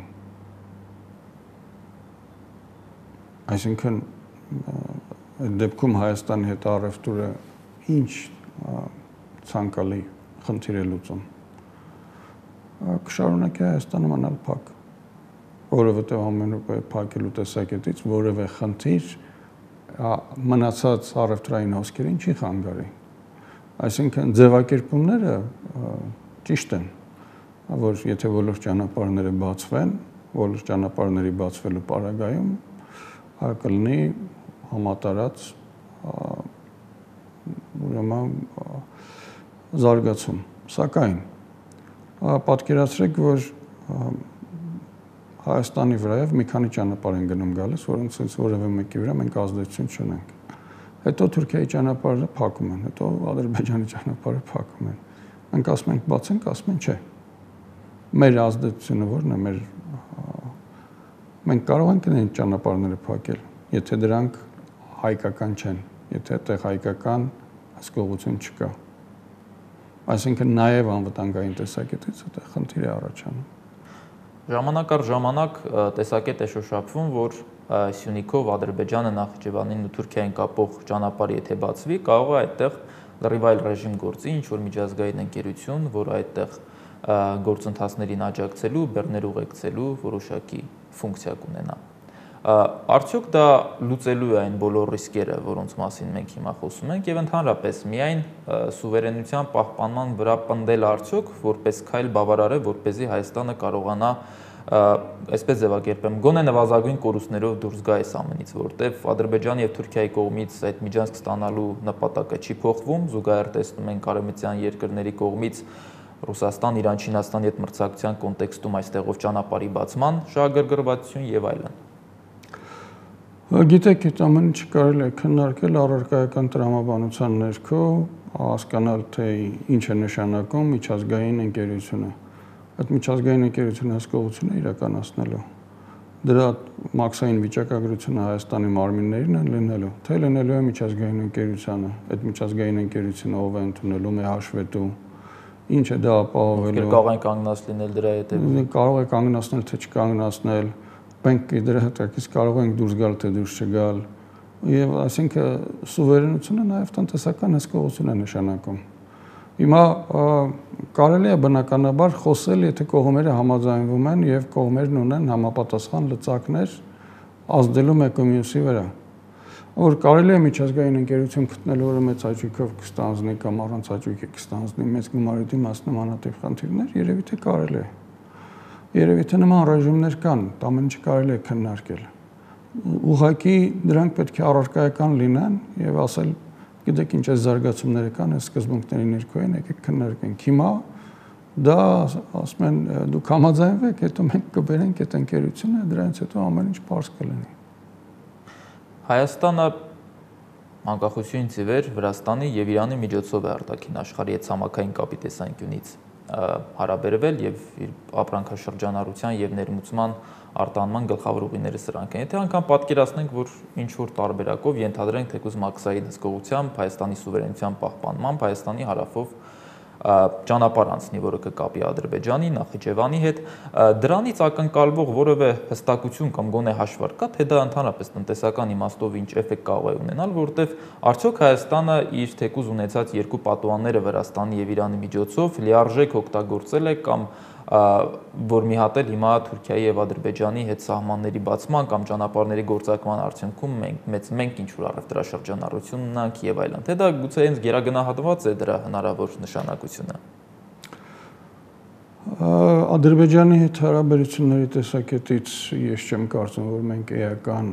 Այսինքն այդ դեպքում Հայաստանի հետ առևտուրը ինչ ցանկալի խնդիր է լուծում։ Կշարունակի Հայաստանը մնալ փակ, որովհետև ամենուր փակելու տեսակետից որևէ խնդիր մնացած առևտրային հոսքերին չի խանգարի։ Այսինքն ձևակերպումները ճիշտ են, որ եթե բոլոր ճանապարհները բացվեն, բոլոր ճանապարհների բացվելու պարագայում կլինի համատարած ուրեմն զարգացում, սակայն պատկերացրեք, որ Հայաստանի վրայով մի քանի ճանապարհ են գնում գալիս, որոնցից որևէ մեկի վրա մենք ազդեցություն չունենք։ Հետո Թուրքիայի ճանապարհը փակում են, հետո Ադրբեջանի ճանապարհը փակում են։ Մենք ասում ենք բացենք, ասում են չէ։ Մեր ազդեցությունը ո՞րն է, մեր մենք կարող ենք այն ճանապարհները փակել, եթե դրանք հայկական չեն, եթե այդտեղ հայկական հսկողություն չկա։ Այսինքն նաև անվտանգային տեսակետից այդտեղ խնդիր է առաջանում։ Ժամանակ առ ժամանակ տեսակետ է շոշափվում, որ Սյունիքով Ադրբեջանը Նախիջևանին ու Թուրքիային կապող ճանապարհը եթե բացվի, կարող է այդտեղ լրիվ այլ ռեժիմ գործի, ինչ որ միջազգային ընկերություն, որ այդտեղ գործընթացներին աջակցելու, բեռներ ուղեկցելու որոշակի ֆունկցիա կունենա։ Արդյոք դա լուծելու է այն բոլոր ռիսկերը, որոնց մասին մենք հիմա խոսում ենք, եւ ընդհանրապես միայն սուվերենության պահպանման վրա պնդել արդյոք որպես քայլ բավարար է, որպեսզի Հայաստանը կարողանա այսպես ձևակերպեմ, գոնե նվազագույն կորուստներով դուրս գա այս ամենից, որտեվ Ադրբեջանի եւ Թուրքիայի կողմից այդ միջանցք ստանալու նպատակը չի փոխվում, զուգահեռ տեսնում ենք արևմտյան երկրների կողմից Ռուսաստան, Իրան, Չինաստանի հետ մրցակցության կոնտեքստում այստեղով ճանապարհի բացման շահագրգռվածություն եւ այլն։ Գիտեք, այդ ամենը չկարելի է քննարկել առարկայական տրամաբանության ներքո, հասկանալ թե ինչ է նշանակում միջազգային ընկերությունը։ Այդ միջազգային ընկերությունը հսկողությունը իրականացնելու։ Դրա մաքսային վիճակագրությունը Հայաստանի մարմիններին են լինելու, թե լինելու է միջազգային ընկերությանը։ Այդ միջազգային ընկերությունը ով է ընդունելու, ում է հաշվետու, ինչ է դա ապահովելու։ Կարող են կանգնած լինել դրա հետևում։ Կարող է կանգնացնել, թե չկանգնացնել, մենք դրա հետաքրքիր կարող ենք դուրս գալ, թե դուրս չգալ։ Եվ այսինքն սուվերենությունը նաև տնտեսական հսկողություն է նշանակում։ Հիմա կարելի է բնականաբար խոսել, եթե կողմերը համաձայնվում են եւ կողմերն ունեն համապատասխան լծակներ ազդելու մեկը մյուսի վրա։ Որ կարելի է միջազգային ընկերություն գտնել, որը մեծ հաճույքով կստանձնի կամ առանց հաճույքի կստանձնի մեծ գումարի դիմաց նմանատիպ խնդիրներ, երևի թե կարելի է։ Երևի թե նման ռեժիմներ կան, դա ամեն ինչ կարելի է քննարկել։ Ուղղակի դրանք պետք է առարկայական լինեն եւ ասել, գիտեք ինչ է զարգացումները կան, այս սկզբունքների ներքո են, եկեք քննարկենք։ Հիմա դա ասում են դուք համաձայնվեք, հետո մենք կբերենք այդ ընկերությունը, դրանից հետո ամեն ինչ པարզ կլինի։ Հայաստանը անկախությունից ի վեր Վրաստանի եւ Իրանի միջոցով է արտաքին աշխարհի հետ ցամաքային կապի տեսանկյունից հարաբերվել եւ իր ապրանքաշրջանառության եւ ներմուծման արտահանման գլխավոր ուղիները սրանք են։ Եթե անգամ պատկերացնենք, որ ինչ որ տարբերակով ենթադրենք թեկուզ մաքսային հսկողությամբ, Հայաստանի սուվերենության պահպանմամբ, Հայաստանի հարավով ճանապարհ անցնի, որը կկապի Ադրբեջանի, Նախիջևանի հետ, դրանից ակնկալվող որևէ հստակություն կամ գոնե հաշվարկ կա, թե դա ընդհանրապես տնտեսական իմաստով ինչ էֆեկտ կարող է ունենալ, որովհետև արդյոք Հայաստանը իր թեկուզ ունեցած երկու պատուհանները Վրաստանի եւ Իրանի միջոցով լիարժեք օգտագործել է կամ որ մի հատ էլ հիմա Թուրքիայի եւ Ադրբեջանի հետ սահմանների բացման կամ ճանապարհների գործարկման արդյունքում մենք մեծ մենք ինչ որ առևտրաշրջանառություն ունենք եւ այլն, թե դա գուցե հենց գերագնահատված է դրա հնարավոր նշանակությունը։ Ադրբեջանի հետ հարաբերությունների տեսակետից ես չեմ կարծում, որ մենք էական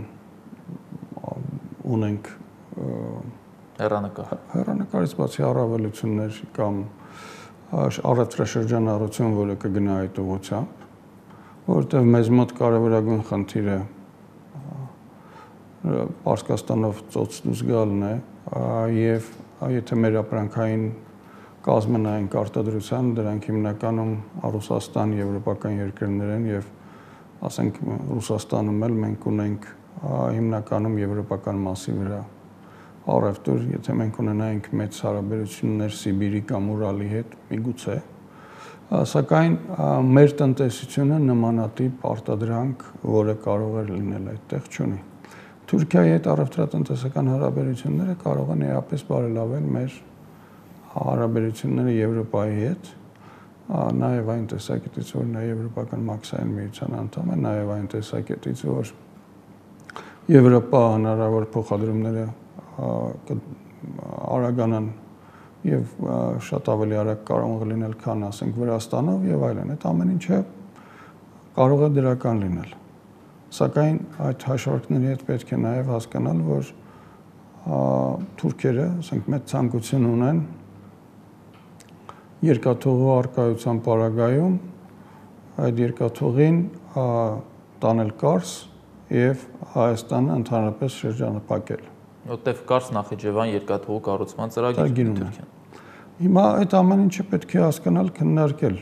ունենք հեռանկար հեռանկարից բացի առավելություններ կամ առևտրաշրջանառություն, որը կգնա այդ ուղղությամբ, որովհետև մեզ մոտ կարևորագույն խնդիրը Պարսկաստանով ծոց դուրս գալն է եւ եթե մեր ապրանքային կազմը նայենք արտադրության, դրանք հիմնականում Ռուսաստան, եվրոպական երկրներ են եւ ասենք Ռուսաստանում էլ մենք ունենք հիմնականում եվրոպական մասի վրա առևտուր, եթե մենք ունենայինք մեծ հարաբերություններ Սիբիրի կամ Ուրալի հետ, միգուցե, սակայն մեր տնտեսությունը նմանատիպ արտադրանք, որը կարող է լինել այդտեղ չունի։ Թուրքիայի հետ առևտրատնտեսական հարաբերությունները կարող են էապես բարելավել մեր հարաբերությունները Եվրոպայի հետ, նաև այն տեսակետից, որ նա եվրոպական մաքսային միության անդամ է, նաև այն տեսակետից, որ Եվրոպա հնարավոր փոխադրումները արագանան եւ շատ ավելի արագ կարող է լինել, քան ասենք Վրաստանով եւ այլն։ Այդ ամեն ինչը կարող է դրական լինել։ Սակայն այդ հաշվարկների հետ պետք է նաեւ հասկանալ, որ թուրքերը, ասենք, մեծ ցանկություն ունեն երկաթուղու արկայության պարագայում այդ երկաթուղին տանել Կարս եւ Հայաստանը ընդհանրապես շրջանապատկել։ Որտեվ Կարս Նախիջևան երկաթուղու կառուցման ծրագիր ունի Թուրքիան։ Հիմա այդ ամեն ինչը պետք է հասկանալ, քննարկել։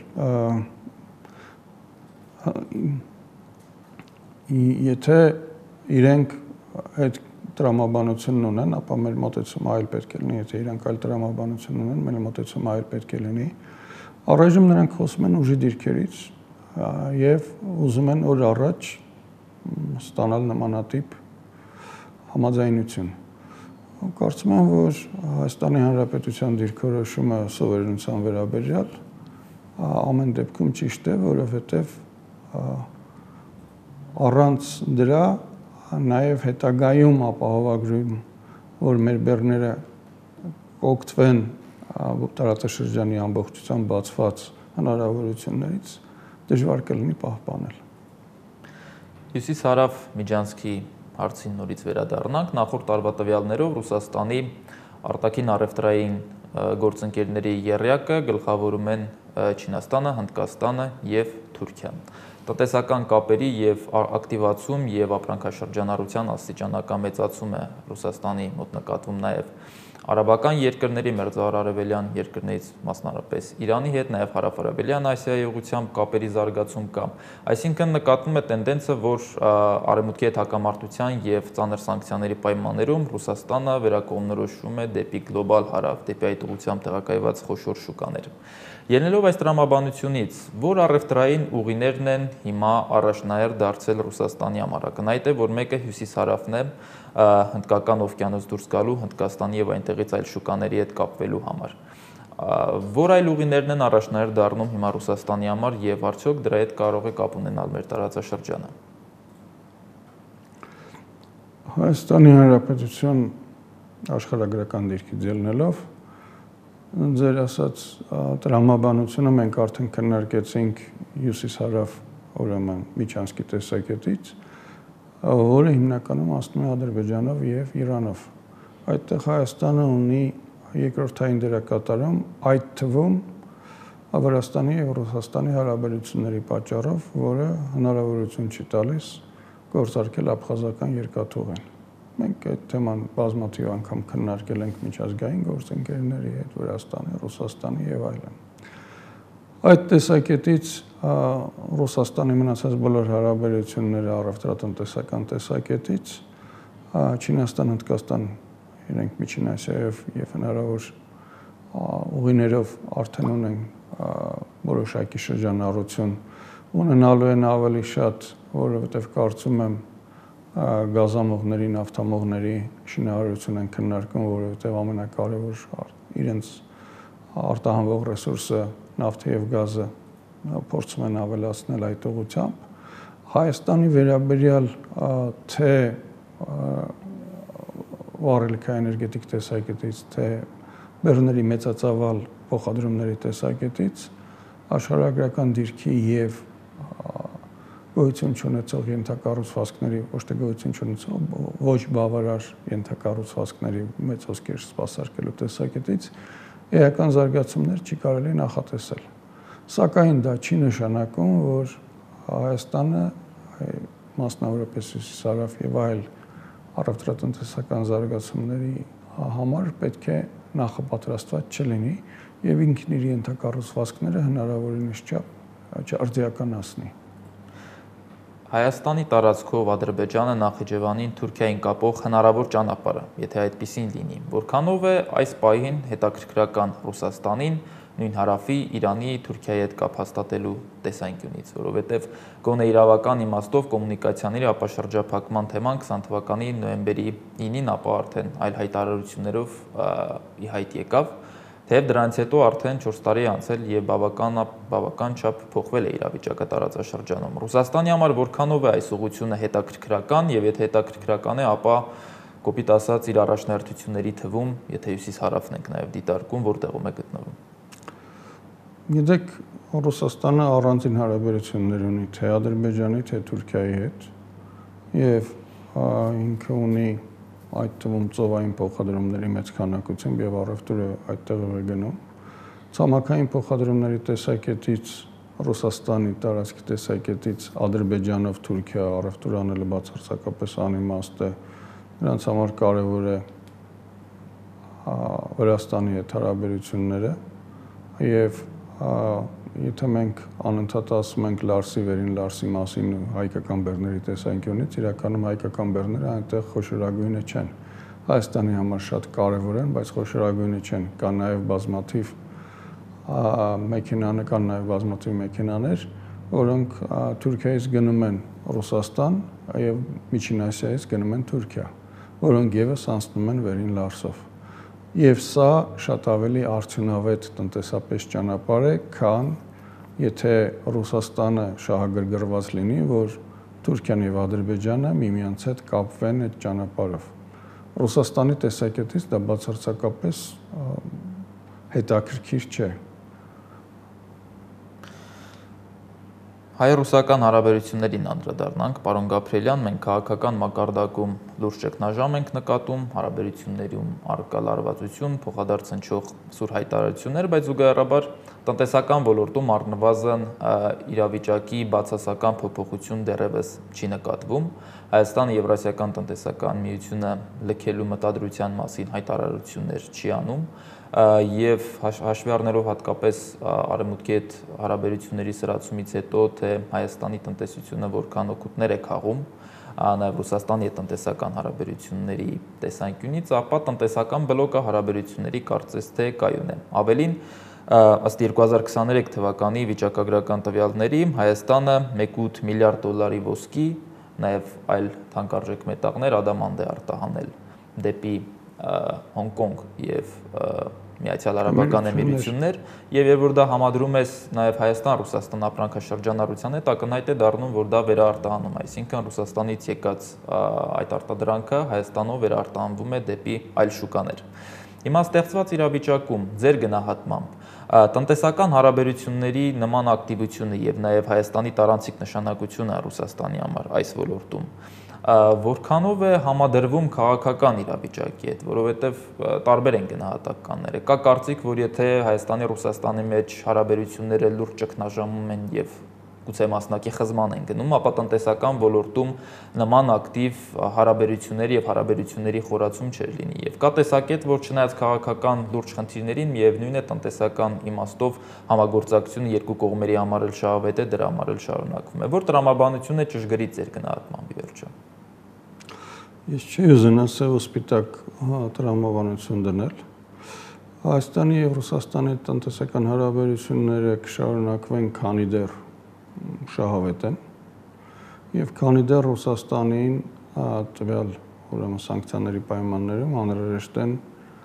Եթե իրենք այդ տրամաբանությունն ունեն, ապա մեր մոտեցումը այլ պետք է լինի, եթե իրենք այլ տրամաբանություն ունեն, մեր մոտեցումը այլ պետք է լինի։ Առայժմ նրանք խոսում են ուժի դիրքերից եւ ուզում են օր առաջ ստանալ նմանատիպ համաձայնություն։ Կարծում եմ, որ Հայաստանի Հանրապետության դիրքորոշումը սովորենության վերաբերյալ ամեն դեպքում ճիշտ է, որովհետև առանց դրա նաև հետագայում ապահովագրում, որ մեր բեռները կօգտվեն տարածաշրջանի ամբողջությամբ բացված հնարավորություններից, դժվար կլինի պահպանել։ Հյուսիս-հարավ միջանցքի հարցին նորից վերադառնանք։ Նախորդ տարվա տվյալներով Ռուսաստանի արտաքին առևտրային գործընկերների եռյակը գլխավորում են Չինաստանը, Հնդկաստանը եւ Թուրքիան։ Տնտեսական կապերի եւ ակտիվացում եւ ապրանքաշրջանառության աստիճանական մեծացում է Ռուսաստանի մոտ նկատվում նաեւ արաբական երկրների, մերձարևելյան երկրներից, մասնավորապես Իրանի հետ, նաև հարավարևելյան Ասիայի ուղղությամբ կապերի զարգացում կա։ Այսինքն նկատվում է տենդենսը, որ արևմուտքի հետ հակամարտության եւ ծանր սանկցիաների պայմաններում Ռուսաստանը վերակողմնորոշվում է դեպի գլոբալ հարավ, դեպի այդ ուղղությամբ տեղակայված խոշոր շուկաներ։ Ելնելով այս տրամաբանությունից, որ առևտրային ուղիներն են հիմա առաջնահերթ դարձել Ռուսաստանի համար, ակնհայտ է, որ մեկը հյուսիս-հարավն է, Հնդկական օվկիանոս դուրս գալու, Հնդկաստանի եւ այնտեղից այլ շուկաների հետ կապվելու համար։ Որ այլ ուղիներն են առաջնահերթ դառնում հիմա Ռուսաստանի համար եւ արդյոք դրա հետ կարող է կապ ունենալ մեր տարածաշրջանը։ Հայաստանի Հանրապետություն աշխարհագրական դիրքից ելնելով ձեր ասած տրամաբանությունը մենք արդեն քննարկեցինք հյուսիս-հարավ, ուրեմն միջանցքի տեսակետից, որը հիմնականում ասնում է Ադրբեջանով եւ Իրանով։ Այդտեղ Հայաստանը ունի երկրորդային դերակատարում, այդ թվում Վրաստանի եւ Ռուսաստանի հարաբերությունների պատճառով, որը հնարավորություն չի տալիս գործարկել աբխազական երկաթուղին։ Մենք այդ թեման բազմաթիվ անգամ քննարկել ենք միջազգային գործընկերների հետ, Վրաստանի, Ռուսաստանի եւ այլն։ Այդ տեսակետից Ռուսաստանի մնացած բոլոր հարաբերությունները առևտրատնտեսական տեսակետից Չինաստան, Հնդկաստան իրենք Միջին Ասիայով եւ հնարավոր ուղիներով արդեն ունեն որոշակի շրջանառություն, ունենալու են ավելի շատ, որովհետեւ կարծում եմ գազամուղների, նավթամուղների շինարարություն են քննարկում, որովհետև ամենակարևոր իրենց արտահանվող ռեսուրսը նավթը եւ գազը փորձում են ավելացնել այդ ուղղությամբ։ Հայաստանի վերաբերյալ թե վառելիքաէներգետիկ տեսակետից, թե բեռների մեծածավալ փոխադրումների տեսակետից աշխարհագրական դիրքի եւ գոյություն չունեցող ենթակառուցվածքների, ոչ թե գոյություն չունեցող, ոչ բավարար ենթակառուցվածքների մեծ ոսկեր սպասարկելու տեսակետից էական զարգացումներ չի կարելի նախատեսել։ Սակայն դա չի նշանակում, որ Հայաստանը մասնավորապես հյուսիս-հարավ եւ այլ առևտրատնտեսական զարգացումների համար պետք է նախապատրաստված չլինի եւ ինքն իր ենթակառուցվածքները հնարավորինս չափ արդիականացնի։ Հայաստանի տարածքով Ադրբեջանը Նախիջևանին Թուրքիային կապող հնարավոր ճանապարհը, եթե այդպիսին լինի, որքանով է այս պահին հետաքրքրական Ռուսաստանին, նույն հարավի, Իրանի, Թուրքիայի հետ կապ հաստատելու տեսանկյունից, որովհետև գոնե իրավական իմաստով կոմունիկացիաների ապաշրջափակման թեման քսան թվականի նոյեմբերի ինին, ապա արդեն այլ հայտարարություններով ի հայտ եկավ, թեև դրանից հետո արդեն չորս տարի անցել եւ բավական բավական չափ փոխվել է իրավիճակը տարածաշրջանում։ Ռուսաստանի համար որքանով է այս ուղղությունը հետաքրքրական եւ եթե հետաքրքրական է, ապա կոպիտ ասած իր առաջնահերթությունների թվում, եթե հյուսիս-հարավն ենք նաեւ դիտարկում, որտեղում է գտնվում։ Գիտեք, Ռուսաստանը առանձին հարաբերություններ ունի թե Ադրբեջանի, թե Թուրքիայի հետ եւ ինքը ունի այդ թվում ծովային փոխադրումների մեծ քանակությամբ եւ առևտուրը այդտեղ է գնում։ Ցամաքային փոխադրումների տեսակետից Ռուսաստանի տարածքի տեսակետից Ադրբեջանով Թուրքիա առևտուր անելը բացարձակապես անիմաստ է։ Նրանց համար կարևոր է Վրաստանի հետ հարաբերությունները եւ եթե մենք անընդհատ ասում ենք Լարսի վերին Լարսի մասին հայկական բեռների տեսանկյունից, իրականում հայկական բեռները այնտեղ խոշորագույնը չեն։ Հայաստանի համար շատ կարևոր են, բայց խոշորագույնը չեն։ Կան նաև բազմաթիվ մեքենաներ, կան նաև բազմաթիվ մեքենաներ, որոնք Թուրքիայից գնում են Ռուսաստան եւ Միջին Ասիայից գնում են Թուրքիա, որոնք եւս անցնում են վերին Լարսով։ Եվ սա շատ ավելի արդյունավետ տնտեսապես ճանապարհ է, քան եթե Ռուսաստանը շահագրգռված լինի, որ Թուրքիան եւ Ադրբեջանը միմյանց հետ կապվեն այդ ճանապարհով։ Ռուսաստանի տեսակետից դա բացարձակապես հետաքրքիր չէ։ Հայ-ռուսական հարաբերություններին անդրադառնանք, պարոն Գաբրելյան, մենք քաղաքական մակարդակում լուրջ ճգնաժամ ենք նկատում, հարաբերություններում առկա լարվածություն, փոխադարձ հնչող սուր հայտարարություններ, բայց զուգահեռաբար տնտեսական ոլորտում առնվազն իրավիճակի բացասական փոփոխություն դեռևս չի նկատվում։ Հայաստանը Եվրասիական տնտեսական միությունը լքելու մտադրության մասին հայտարարություններ չի անում եւ հաշվի առնելով հատկապես արևմուտքի հետ հարաբերությունների սրացումից հետո թե Հայաստանի տնտեսությունը որքան օգուտներ է քաղում, նաև Ռուսաստանի հետ տնտեսական հարաբերությունների տեսանկյունից, ապա տնտեսական բլոկը հարաբերությունների կարծես թե կայուն է։ Ավելին, ըստ երկու հազար քսաներեք թվականի վիճակագրական տվյալների Հայաստանը մեկ կόμμα ութ միլիարդ դոլարի ոսկի, նաև այլ թանկարժեք մետաղներ ադամանդ է արտահանել դեպի Հոնկոնգ եւ Միացյալ Արաբական Էմիրություններ, եւ երբ որ դա համադրում ես նաև Հայաստան-Ռուսաստան ապրանքաշրջանառության հետ, ակնհայտ է դառնում, որ դա վերարտահանում է, այսինքն Ռուսաստանից եկած այդ արտադրանքը Հայաստանով վերարտահանվում է դեպի այլ շուկաներ։ Հիմա ստեղծված իրավիճակում ձեր գնահատմամբ տնտեսական հարաբերությունների նման ակտիվությունը եւ նաեւ Հայաստանի տարանցիկ նշանակությունը Ռուսաստանի համար այս ոլորտում որքանով է համադրվում քաղաքական իրավիճակի հետ, որովհետև տարբեր են գնահատականները։ Կա կարծիք, որ եթե Հայաստանի Ռուսաստանի մեջ հարաբերությունները լուրջ ճգնաժամում են եւ գուցե մասնակի խզման են գնում, ապա տնտեսական ոլորտում նման ակտիվ հարաբերությունների եւ հարաբերությունների խորացում չէր լինի։ Եվ կա տեսակետ, որ չնայած քաղաքական լուրջ խնդիրներին, միևնույն է տնտեսական իմաստով համագործակցությունը երկու կողմերի համար էլ շահավետ է, դրա համար էլ շարունակվում է։ Որ տրամաբանությունը ճշգրիտ ձեր գնահատմամբ ի վերջո։ Ես չի ուզենա սև ու սպիտակ տրամաբանություն դնել։ Հայաստանի եւ Ռուսաստանի տնտեսական հարաբերությունները կշարունակվեն, քանի դեռ շահավետ են եւ քանի դեռ Ռուսաստանին տվյալ ուրեմն սանկցիաների պայմաններում անհրաժեշտ են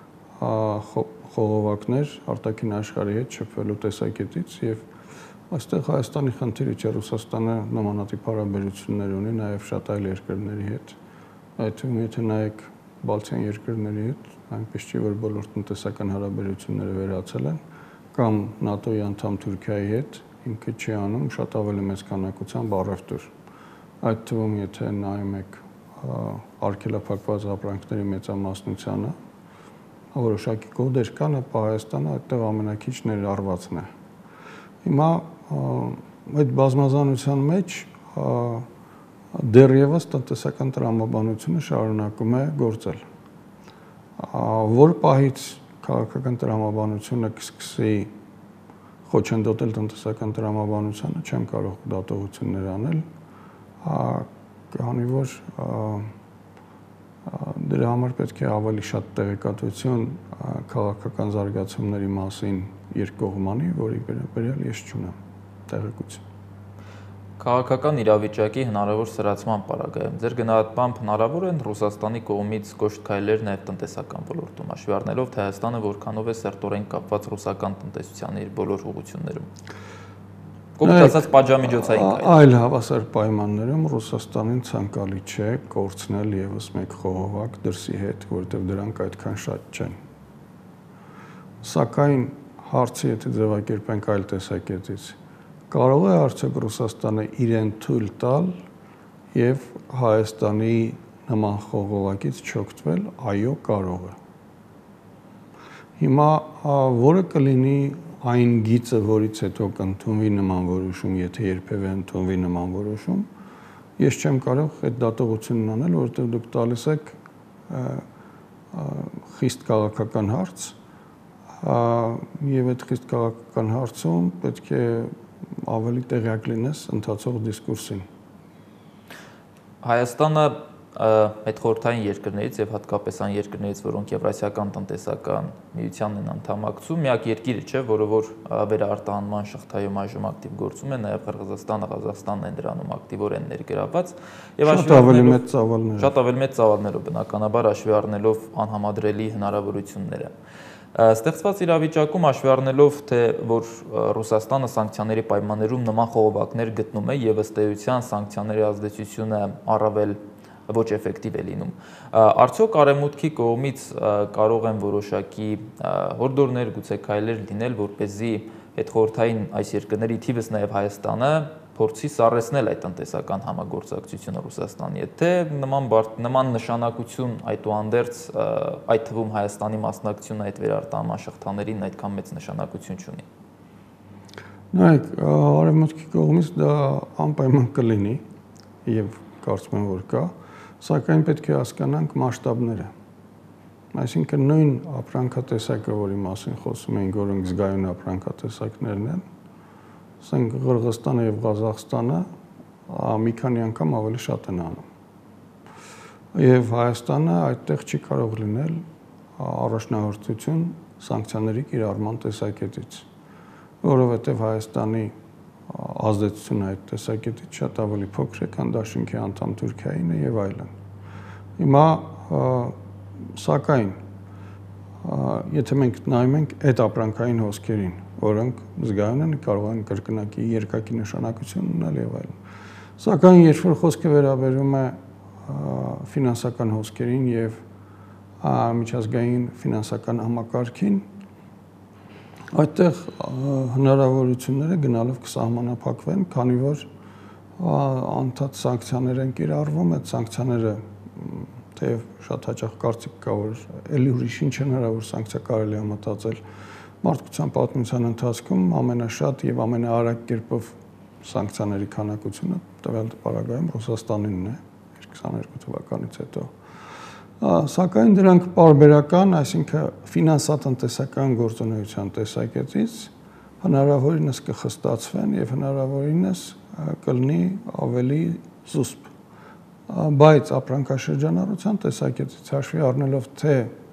խողովակներ արտաքին աշխարհի հետ շփվելու տեսակետից եւ այստեղ Հայաստանի խնդիրը չէ, Ռուսաստանը նմանատիպ հարաբերություններ ունի նաեւ շատ այլ երկրների հետ, այդ թվում եթե նայեք Բալթյան երկրների հետ, այնպես չի որ բոլոր տնտեսական հարաբերությունները վերացել են, կամ ՆԱՏՕ-ի անդամ Թուրքիայի հետ ինքը չի անում շատ ավելի մեծ քանակությամբ առևտուր։ Այդ թվում եթե նայում եք արգելափակված ապրանքների մեծամասնությանը, որոշակի կոդեր կան, ապա Հայաստանը այդտեղ ամենակիչն ներառվածն է։ Հիմա այդ բազմազանության մեջ դեռևս տնտեսական տրամաբանությունը շարունակում է գործել։ Որ պահից քաղաքական տրամաբանությունը կսկսի խոչընդոտել տնտեսական տրամաբանությանը, չեմ կարող դատողություններ անել, քանի որ դրա համար պետք է ավելի շատ տեղեկատվություն քաղաքական զարգացումների մասին երկկողմանի, որի վերաբերյալ ես չունեմ տեղեկություն։ Քաղաքական իրավիճակի հնարավոր սրացման պարագայում ձեր գնահատմամբ հնարավոր են Ռուսաստանի կողմից կոշտ քայլեր նաև տնտեսական ոլորտում, հաշվի առնելով թե Հայաստանը որքանով է սերտորեն կապված ռուսական տնտեսության իր բոլոր ուղղություններում։ Կոպիտ ասած պատժամիջոցային քայլ։ Այլ հավասար պայմաններում Ռուսաստանին ցանկալի չէ կորցնել եւս մեկ խողովակ դրսի հետ, որովհետեւ դրանք այդքան շատ չեն։ Սակայն հարցը եթե ձևակերպենք այլ տեսակետից, կարող է արդյոք Ռուսաստանը իրեն թույլ տալ եւ Հայաստանի նման խողովակից չօգտվել, այո, կարող է։ Հիմա որը կլինի այն գիծը, որից հետո կընդունվի նման որոշում, եթե երբևէ ընդունվի նման որոշում, ես չեմ կարող այդ դատողությունն անել, որովհետեւ դուք տալիս եք խիստ քաղաքական հարց, եւ այդ խիստ քաղաքական հարցում պետք է ավելի տեղյակ լինես ընթացող դիսկուրսին։ Հայաստանը հետխորհրդային երկրներից եւ հատկապես այն երկրներից, որոնք Եվրասիական տնտեսական միությանն են անդամակցում, միակ երկիրը չէ, որը որ վերարտահանման շղթայում այժմ ակտիվ գործում է, նաեւ Қырғызստանը, Ղազախստանն են դրանում ակտիվորեն ներգրաված եւ շատ ավելի մեծ ծավալներով, շատ ավելի մեծ ծավալներով բնականաբար հաշվի առնելով անհամադրելի հնարավորությունները։ Ստեղծված իրավիճակում հաշվի առնելով, թե որ Ռուսաստանը սանկցիաների պայմաններում նման խողովակներ գտնում է եւ ըստ էության սանկցիաների ազդեցությունը առավել ոչ էֆեկտիվ է լինում։ Արդյոք արևմուտքի կողմից կարող են որոշակի հորդորներ, գուցե քայլեր լինել, որպեսզի հետխորհրդային այս երկրների թիվս նաեւ Հայաստանը փորձի սառեցնել այդ տնտեսական համագործակցությունը Ռուսաստանի հետ, թե նման նման նշանակություն այդուհանդերձ այդ թվում Հայաստանի մասնակցությունը այդ վերարտահանման շղթաներին այդքան մեծ նշանակություն չունի։ Նայեք, արևմուտքի կողմից դա անպայման կլինի եւ կարծում եմ որ կա, սակայն պետք է հասկանանք մասշտաբները։ Այսինքն նույն ապրանքատեսակը, որի մասին խոսում ենք, որոնք զգայուն ապրանքատեսակներն են, ասենք Ղրղստանը եւ Ղազախստանը մի քանի անգամ ավելի շատ են անում։ Եվ Հայաստանը այդտեղ չի կարող լինել առաջնահերթություն սանկցիաների կիրառման տեսակետից, որովհետեւ Հայաստանի ազդեցությունը այդ տեսակետից շատ ավելի փոքր է, քան Դաշինքի անդամ Թուրքիային եւ այլն։ Հիմա Սակայն, եթե մենք նայում ենք այդ ապրանքային հոսքերին, որոնք զգայուն են, կարող են կրկնակի երկակի նշանակություն ունենալ եւ այլն։ Սակայն երբ որ խոսքը վերաբերում է ֆինանսական հոսքերին եւ միջազգային ֆինանսական համակարգին, այդտեղ հնարավորությունները գնալով կսահմանափակվեն, քանի որ անդադ սանկցիաներ են կիրառվում, այդ սանկցիաները թեև շատ հաճախ կարծիք կա, որ էլի ուրիշ ինչ հնարավոր սանկցիա կարելի է մտածել մարդկության պատմության ընթացքում ամենաշատ եւ ամենաարագ կերպով սանկցիաների քանակությունը տվյալ պարագայում Ռուսաստանինն է քսաներկու թվականից հետո։ Սակայն դրանք պարբերական, այսինքն ֆինանսատնտեսական գործունեության տեսակետից հնարավորինս կխստացվեն եւ հնարավորինս կլինի ավելի զուսպ։ Բայց ապրանքաշրջանառության տեսակետից հաշվի առնելով թե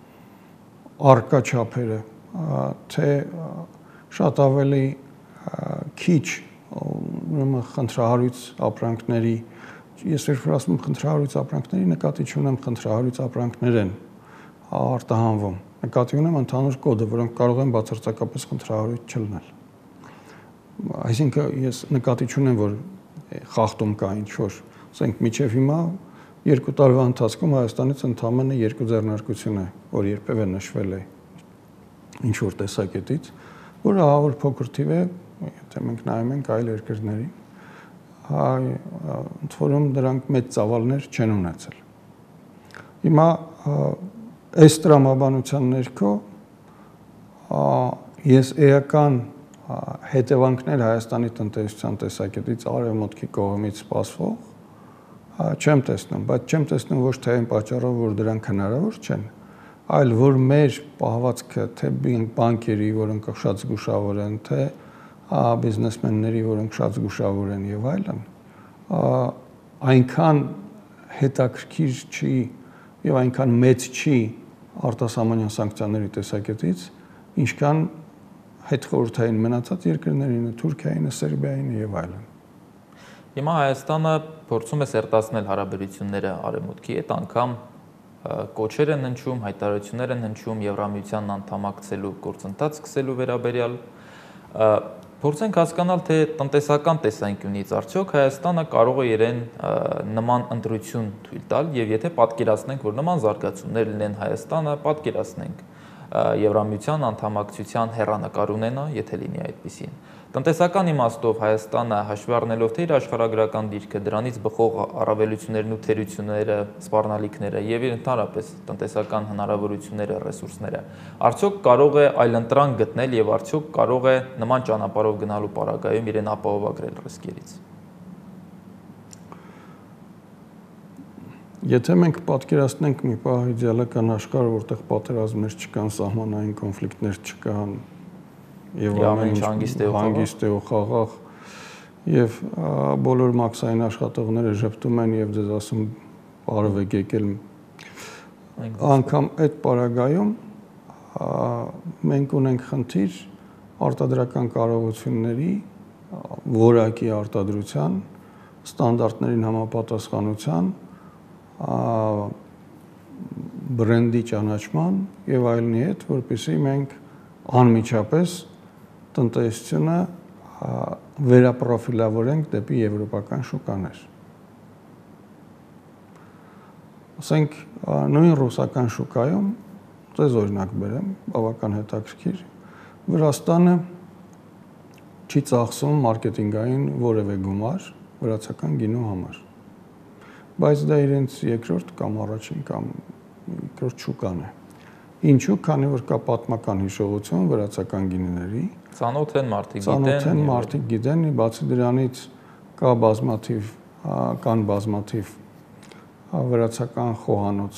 առկա չափերը, թե շատ ավելի քիչ ուրեմն խնդրահարույց ապրանքների, ես երբ որ ասում եմ խնդրահարույց ապրանքների, նկատի չունեմ խնդրահարույց ապրանքներ են արտահանվում, նկատի ունեմ ընդհանուր կոդը, որոնք կարող են բացարձակապես խնդրահարույց չլինել։ Այսինքն ես նկատի չունեմ, որ խախտում կա ինչ-որ, ասենք միջև հիմա երկու տարվա ընթացքում Հայաստանից ընդամենը երկու ձեռնարկություն է, որ երբևէ նշվել է ինչ-որ տեսակետից, որը ահավոր փոքր թիվ է, եթե մենք նայում ենք այլ երկրներին, ընդ որում դրանք մեծ ծավալներ չեն ունեցել։ Հիմա այս տրամաբանության ներքո ես էական հետևանքներ Հայաստանի տնտեսության տեսակետից արևմուտքի կողմից սպասվող չեմ տեսնում, բայց չեմ տեսնում ոչ թե այն պատճառով, որ դրանք հնարավոր չեն, այլ որ մեր պահվածքը թե բանկերի, որոնք շատ զգուշավոր են, թե բիզնեսմենների, որոնք շատ զգուշավոր են եւ այլն, այնքան հետաքրքիր չի եւ այնքան մեծ չի արտասահմանյան սանկցիաների տեսակետից, ինչքան հետխորհրդային մնացած երկրներին, Թուրքիային, Սերբիային եւ այլն։ Հիմա Հայաստանը փորձում է սերտացնել հարաբերությունները արևմուտքի հետ, անգամ կոչեր են հնչում, հայտարարություններ են հնչում Եվրամիությանն անդամակցելու գործընթաց սկսելու վերաբերյալ։ Փորձենք հասկանալ, թե տնտեսական տեսանկյունից արդյոք Հայաստանը կարող է իրեն նման ընտրություն թույլ տալ, եւ եթե պատկերացնենք, որ նման զարգացումներ լինեն Հայաստանը, պատկերացնենք Եվրամիության անդամակցության հեռանկար ունենա, եթե լինի այդպիսին։ Տնտեսական իմաստով Հայաստանը հաշվի առնելով թե իր աշխարհագրական դիրքը, դրանից բխող առավելություններն ու թերությունները, սպառնալիքները եւ ընդհանրապես տնտեսական հնարավորությունները, ռեսուրսները, արդյոք կարող է այլընտրանք գտնել եւ արդյոք կարող է նման ճանապարհով գնալու պարագայում իրեն ապահովագրել ռիսկերից։ Եթե մենք պատկերացնենք մի պահ իդեալական աշխարհ, որտեղ պատերազմներ չկան, սահմանային կոնֆլիկտներ չկան, եւ ամեն ինչ հանգիստ է ու խաղաղ, եւ բոլոր մաքսային աշխատողները ժպտում են եւ դες ասում բարև եք եկել, անգամ այդ պարագայում մենք ունենք խնդիր արտադրական կարողությունների որակի արտադրության, ստանդարտներին համապատասխանության, բրենդի ճանաչման եւ այլնի հետ, որպեսզի մենք անմիջապես տնտեսությունը վերապրոֆիլավորենք դեպի եվրոպական շուկաներ։ Ասենք նույն ռուսական շուկայում, ձեզ օրինակ բերեմ, բավական հետաքրքիր, Վրաստանը չի ծախսում մարքեթինգային որևէ գումար վրացական գինու համար։ Բայց դա իրենց երկրորդ կամ առաջին կամ երկրորդ շուկան է։ Ինչու՞, քանի որ կա պատմական հիշողություն վրացական գինիների, ծանոթ են մարդիկ գիտեն, ծանոթ են մարդիկ գիտեն, բացի դրանից կա բազմաթիվ կան բազմաթիվ վրացական խոհանոց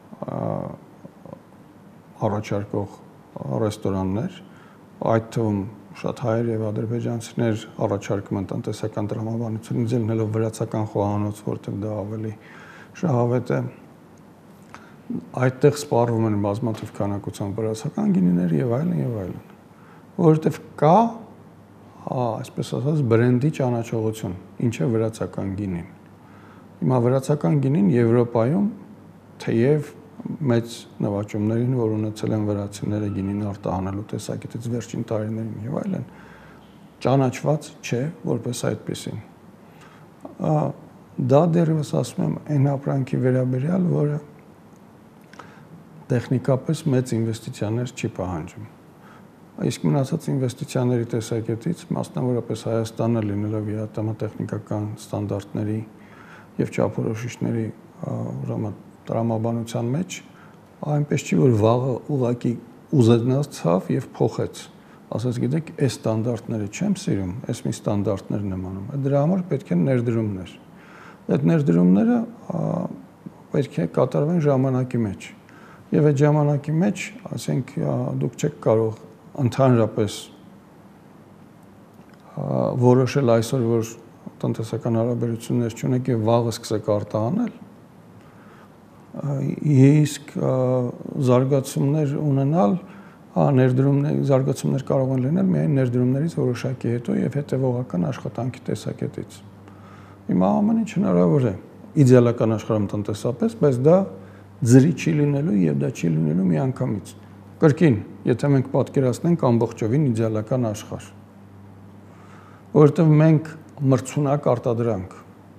առաջարկող ռեստորաններ, այդ թվում շատ հայեր եւ ադրբեջանցիներ առաջարկում են տնտեսական տրամաբանություն ձելնելով վրացական խոհանոց, որտեղ դա ավելի շահավետ է։ Այդտեղ սպառվում են բազմաթիվ քանակությամբ վրացական գինիներ եւ այլն եւ այլն, որովհետեւ կա, այսպես ասած, բրենդի ճանաչողություն, ինչ է վրացական գինին։ Հիմա վրացական գինին Եվրոպայում թեև մեծ նվաճումներին, որ ունեցել են վրացիները գինին արտահանելու տեսակետից վերջին տարիներին եւ այլն, ճանաչված չէ որպես այդպեսին։ Դա դեռևս ասում եմ այն ապրանքի վերաբերյալ, որը տեխնիկապես մեծ ինվեստիցիաներ չի պահանջում։ Իսկ մնացած ինվեստիցիաների տեսակետից, մասնավորապես Հայաստանը լինելով իհատամատեխնիկական ստանդարտների եւ չափորոշիչների ուրեմն տրամաբանության մեջ, այնպես չի որ վաղը ուղակի ուզեցավ եւ փոխեց։ Ասած գիտեք, այս ստանդարտները չեմ սիրում, այս մի ստանդարտներն եմ անում։ Դրա համար պետք են ներդրումներ։ Այդ ներդրումները պետք է կատարվեն ժամանակի մեջ։ Եվ այդ ժամանակի մեջ, ասենք, դուք չեք կարող ընդհանրապես որոշել այսօր, որ տնտեսական հարաբերություններ չունեք եւ վաղը սկսեք արտահանել, իսկ զարգացումներ ունենալ, ներդրումներ, զարգացումներ կարող են լինել միայն ներդրումներից որոշակի հետո եւ հետեւողական աշխատանքի տեսակետից։ Հիմա ամեն ինչ հնարավոր է իդեալական աշխարհում տնտեսապես, բայց դա ձրի չի լինելու եւ դա չի լինելու միանգամից։ Կրկին, եթե մենք պատկերացնենք ամբողջովին իդեալական աշխարհ, որովհետեւ մենք մրցունակ արտադրանք,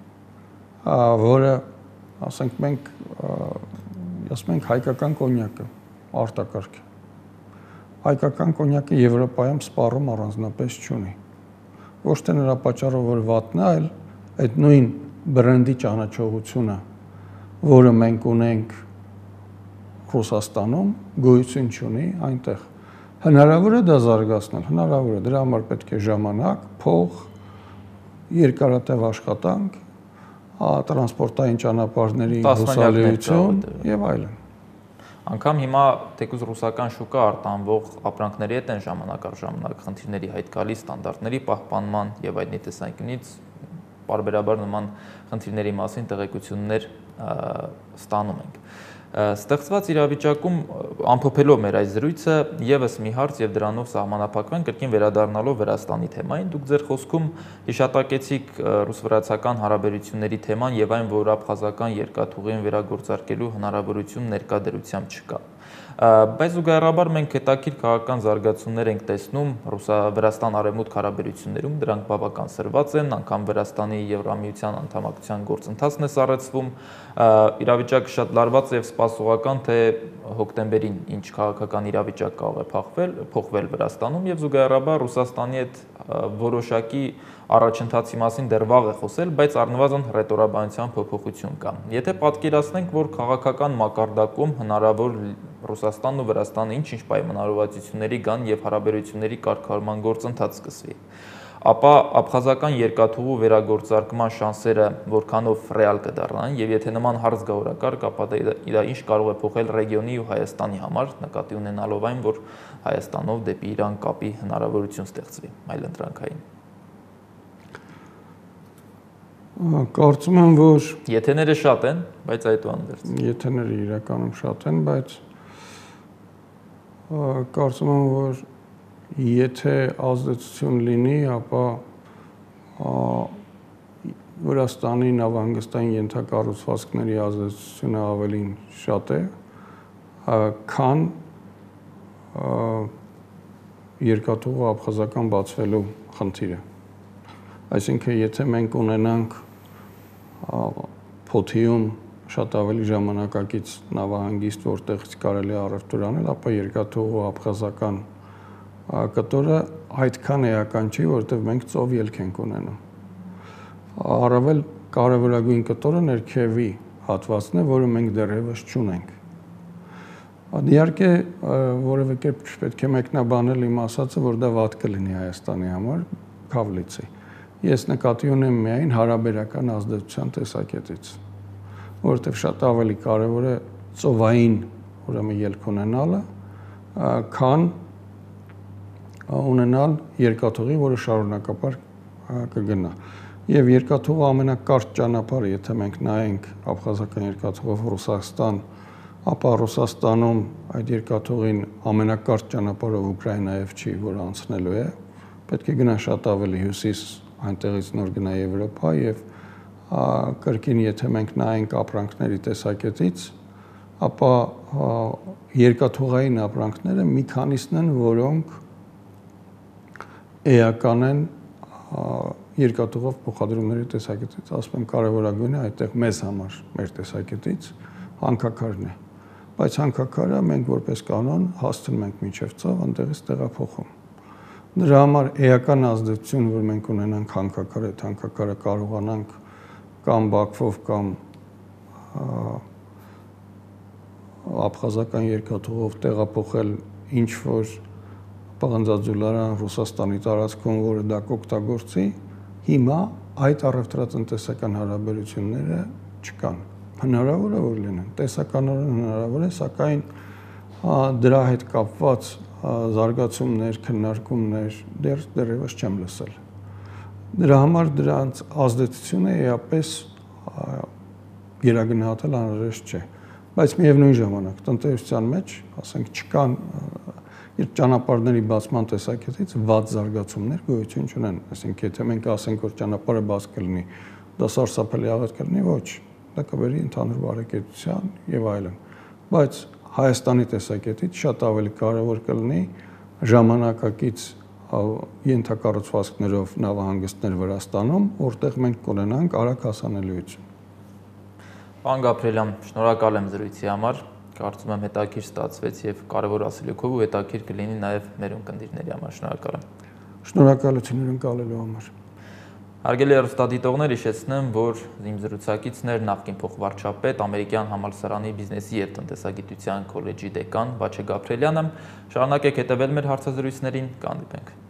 որը, ասենք, մենք ասում ենք հայկական կոնյակը արտակարգ է։ Հայկական կոնյակը Եվրոպայում սպառում առանձնապես չունի։ Ոչ թե նրա պատճառով որ վատն է, այլ այդ նույն բրենդի ճանաչողությունը, որը մենք ունենք Ռուսաստանում, գոյություն չունի այնտեղ։ Հնարավոր է դա զարգացնել, հնարավոր է, դրա համար պետք է ժամանակ, փող, երկարատև աշխատանք, տրանսպորտային ճանապարհների հուսալիություն եւ այլն։ Անկամ հիմա թեկուզ ռուսական շուկա արտանվող ապրանքների հետ են ժամանակ առ ժամանակ խնդիրների հայտ գալիս ստանդարտների պահպանման եւ այդնի տեսանկյունից պարբերաբար նման խնդիրների մասին տեղեկություններ ստանում ենք։ Ստեղծված իրավիճակում ամփոփելով մեր այս զրույցը եւս մի հարց եւ դրանով սահմանափակվենք կրկին վերադառնալով Վրաստանի թեմային, դուք ձեր խոսքում հիշատակեցիք ռուս-վրացական հարաբերությունների թեման եւ այն, որ աբխազական երկաթուղին վերագործարկելու հնարավորություն ներկա դրությամբ չկա։ Բայց զուգահեռաբար մենք հետաքրքիր քաղաքական զարգացումներ ենք տեսնում Ռուսա-Վրաստան արևմուտք հարաբերություններում, դրանք բավական սրված են, անգամ Վրաստանի Եվրամիության անդամակցության գործընթացն է սառեցվում, իրավիճակը շատ լարված եւ սպասողական, թե հոկտեմբերին ինչ քաղաքական իրավիճակ կարող է փոխվել, փոխվել Վրաստանում եւ զուգահեռաբար Ռուսաստանի հետ որոշակի առաջընթացի մասին դեռ վաղ է խոսել, բայց առնվազն ռետորաբանության փոփոխություն կա։ Եթե պատկերացնենք, որ քաղաքական մակարդակում հնարավոր Ռուսաստանն ու Վրաստանը ինչ-ինչ պայմանավորվածությունների կան եւ հարաբերությունների կարգավորման գործընթաց սկսվի, ապա աբխազական երկաթուղու վերագործարկման շանսերը որքանով ռեալ կդառնան եւ եթե նման հարց գա օրակարգ, ապա դա ինչ կարող է փոխել ռեգիոնի ու Հայաստանի համար, նկատի ունենալով այն, որ Հայաստանով դեպի Իրան կապի հնարավորություն ստեղծվի այլընտրանքային։ Կարծում եմ, որ եթեները շատ են, բայց այդուհանդերձ եթեները իրականում շատ են, բայց կարծում եմ, որ եթե ազդեցություն լինի, ապա Վրաստանի նավահանգստային ենթակառուցվածքների ազդեցությունը ավելին շատ է, քան երկաթուղու աբխազական բացվելու խնդիրը։ Այսինքն, եթե մենք ունենանք Փոթիում շատ ավելի ժամանակակից նավահանգիստ, որտեղ կարելի է առևտուր անել, ապա երկաթուղու աբխազական կտորը այդքան էական չի, որովհետև մենք ծով ելք ենք ունենում։ Առավել կարևորագույն կտորը ներքևի հատվածն է, որը մենք դեռևս չունենք։ Իհարկե, որևէ կերպ չպետք է մեկնաբանել իմ ասածը, որ դա վատ կլինի Հայաստանի համար, քավլիցի։ Ես նկատի ունեմ միայն հարաբերական ազդեցության տեսակետից, որովհետև շատ ավելի կարևոր է ծովային ուրեմն ելք ունենալը, քան ունենալ երկաթուղի, որը շարունակապար կգնա։ Եվ երկաթուղը ամենակարճ ճանապարհը, եթե մենք նայենք աբխազական երկաթուղով Ռուսաստան, ապա Ռուսաստանում այդ երկաթուղին ամենակարճ ճանապարհը Ուկրաինայով չի, որ անցնելու է, պետք է գնա շատ ավելի հյուսիս, այնտեղից նոր գնա Եվրոպա եւ կրկին եթե մենք նայենք ապրանքների տեսակետից, ապա երկաթուղային ապրանքները մի քանիսն են, որոնք էական են երկաթուղով փոխադրումների տեսակետից, ասում եմ կարևորագույնը այդտեղ մեզ համար, մեր տեսակետից հանքաքարն է, բայց հանքաքարը մենք որպես կանոն հասցնում ենք մինչև ծով, այնտեղից տեղափոխում։ Դրա համար էական ազդեցություն, որ մենք ունենանք հանքաքարը, այդ հանքաքարը կարողանանք կամ Բաքվով կամ աբխազական երկաթուղով տեղափոխել ինչ որ պղնձաձուլարան Ռուսաստանի տարածքում, որը դա կօգտագործի, հիմա այդ առևտրատնտեսական հարաբերությունները չկան։ Հնարավոր է որ լինեն, տեսականորեն հնարավոր է, սակայն դրա հետ կապված զարգացումներ, քննարկումներ դեռ դեռևս չեմ լսել։ Դրա համար դրանց ազդեցությունը էապես գերագնահատել անհրաժեշտ չէ, բայց միևնույն ժամանակ տնտեսության մեջ, ասենք, չկան իր ճանապարհների բացման տեսակետից վատ զարգացումներ գոյություն չունեն, այսինքն եթե մենք ասենք որ ճանապարհը բաց կլինի, դա սարսափելի աղետ կլինի, ոչ, դա կբերի ընդհանուր բարեկեցության եւ այլն, բայց Հայաստանի տեսակետից շատ ավելի կարևոր կլինի ժամանակակից ենթակառուցվածքներով նավահանգիստներ Վրաստանում, որտեղ մենք կունենանք արագ հասանելիություն։ Պարոն Գաբրելյան, շնորհակալ եմ զրույցի համար, կարծում եմ հետաքրքիր ստացվեց եւ կարևոր ասելիքով ու հետաքրքիր կլինի նաեւ մեր ունկնդիրների համար, շնորհակալ եմ։ Շնորհակալություն ընկալելու համար։ Հարգելի հեռուստադիտողներ, հիշեցնեմ, որ իմ զրուցակիցն էր նախկին փոխվարչապետ, Ամերիկյան համալսարանի բիզնեսի եւ տնտեսագիտության քոլեջի դեկան Վաչե Գաբրելյանը։ Շարունակեք հետևել մեր հարցազրույցներին, կհանդիպենք։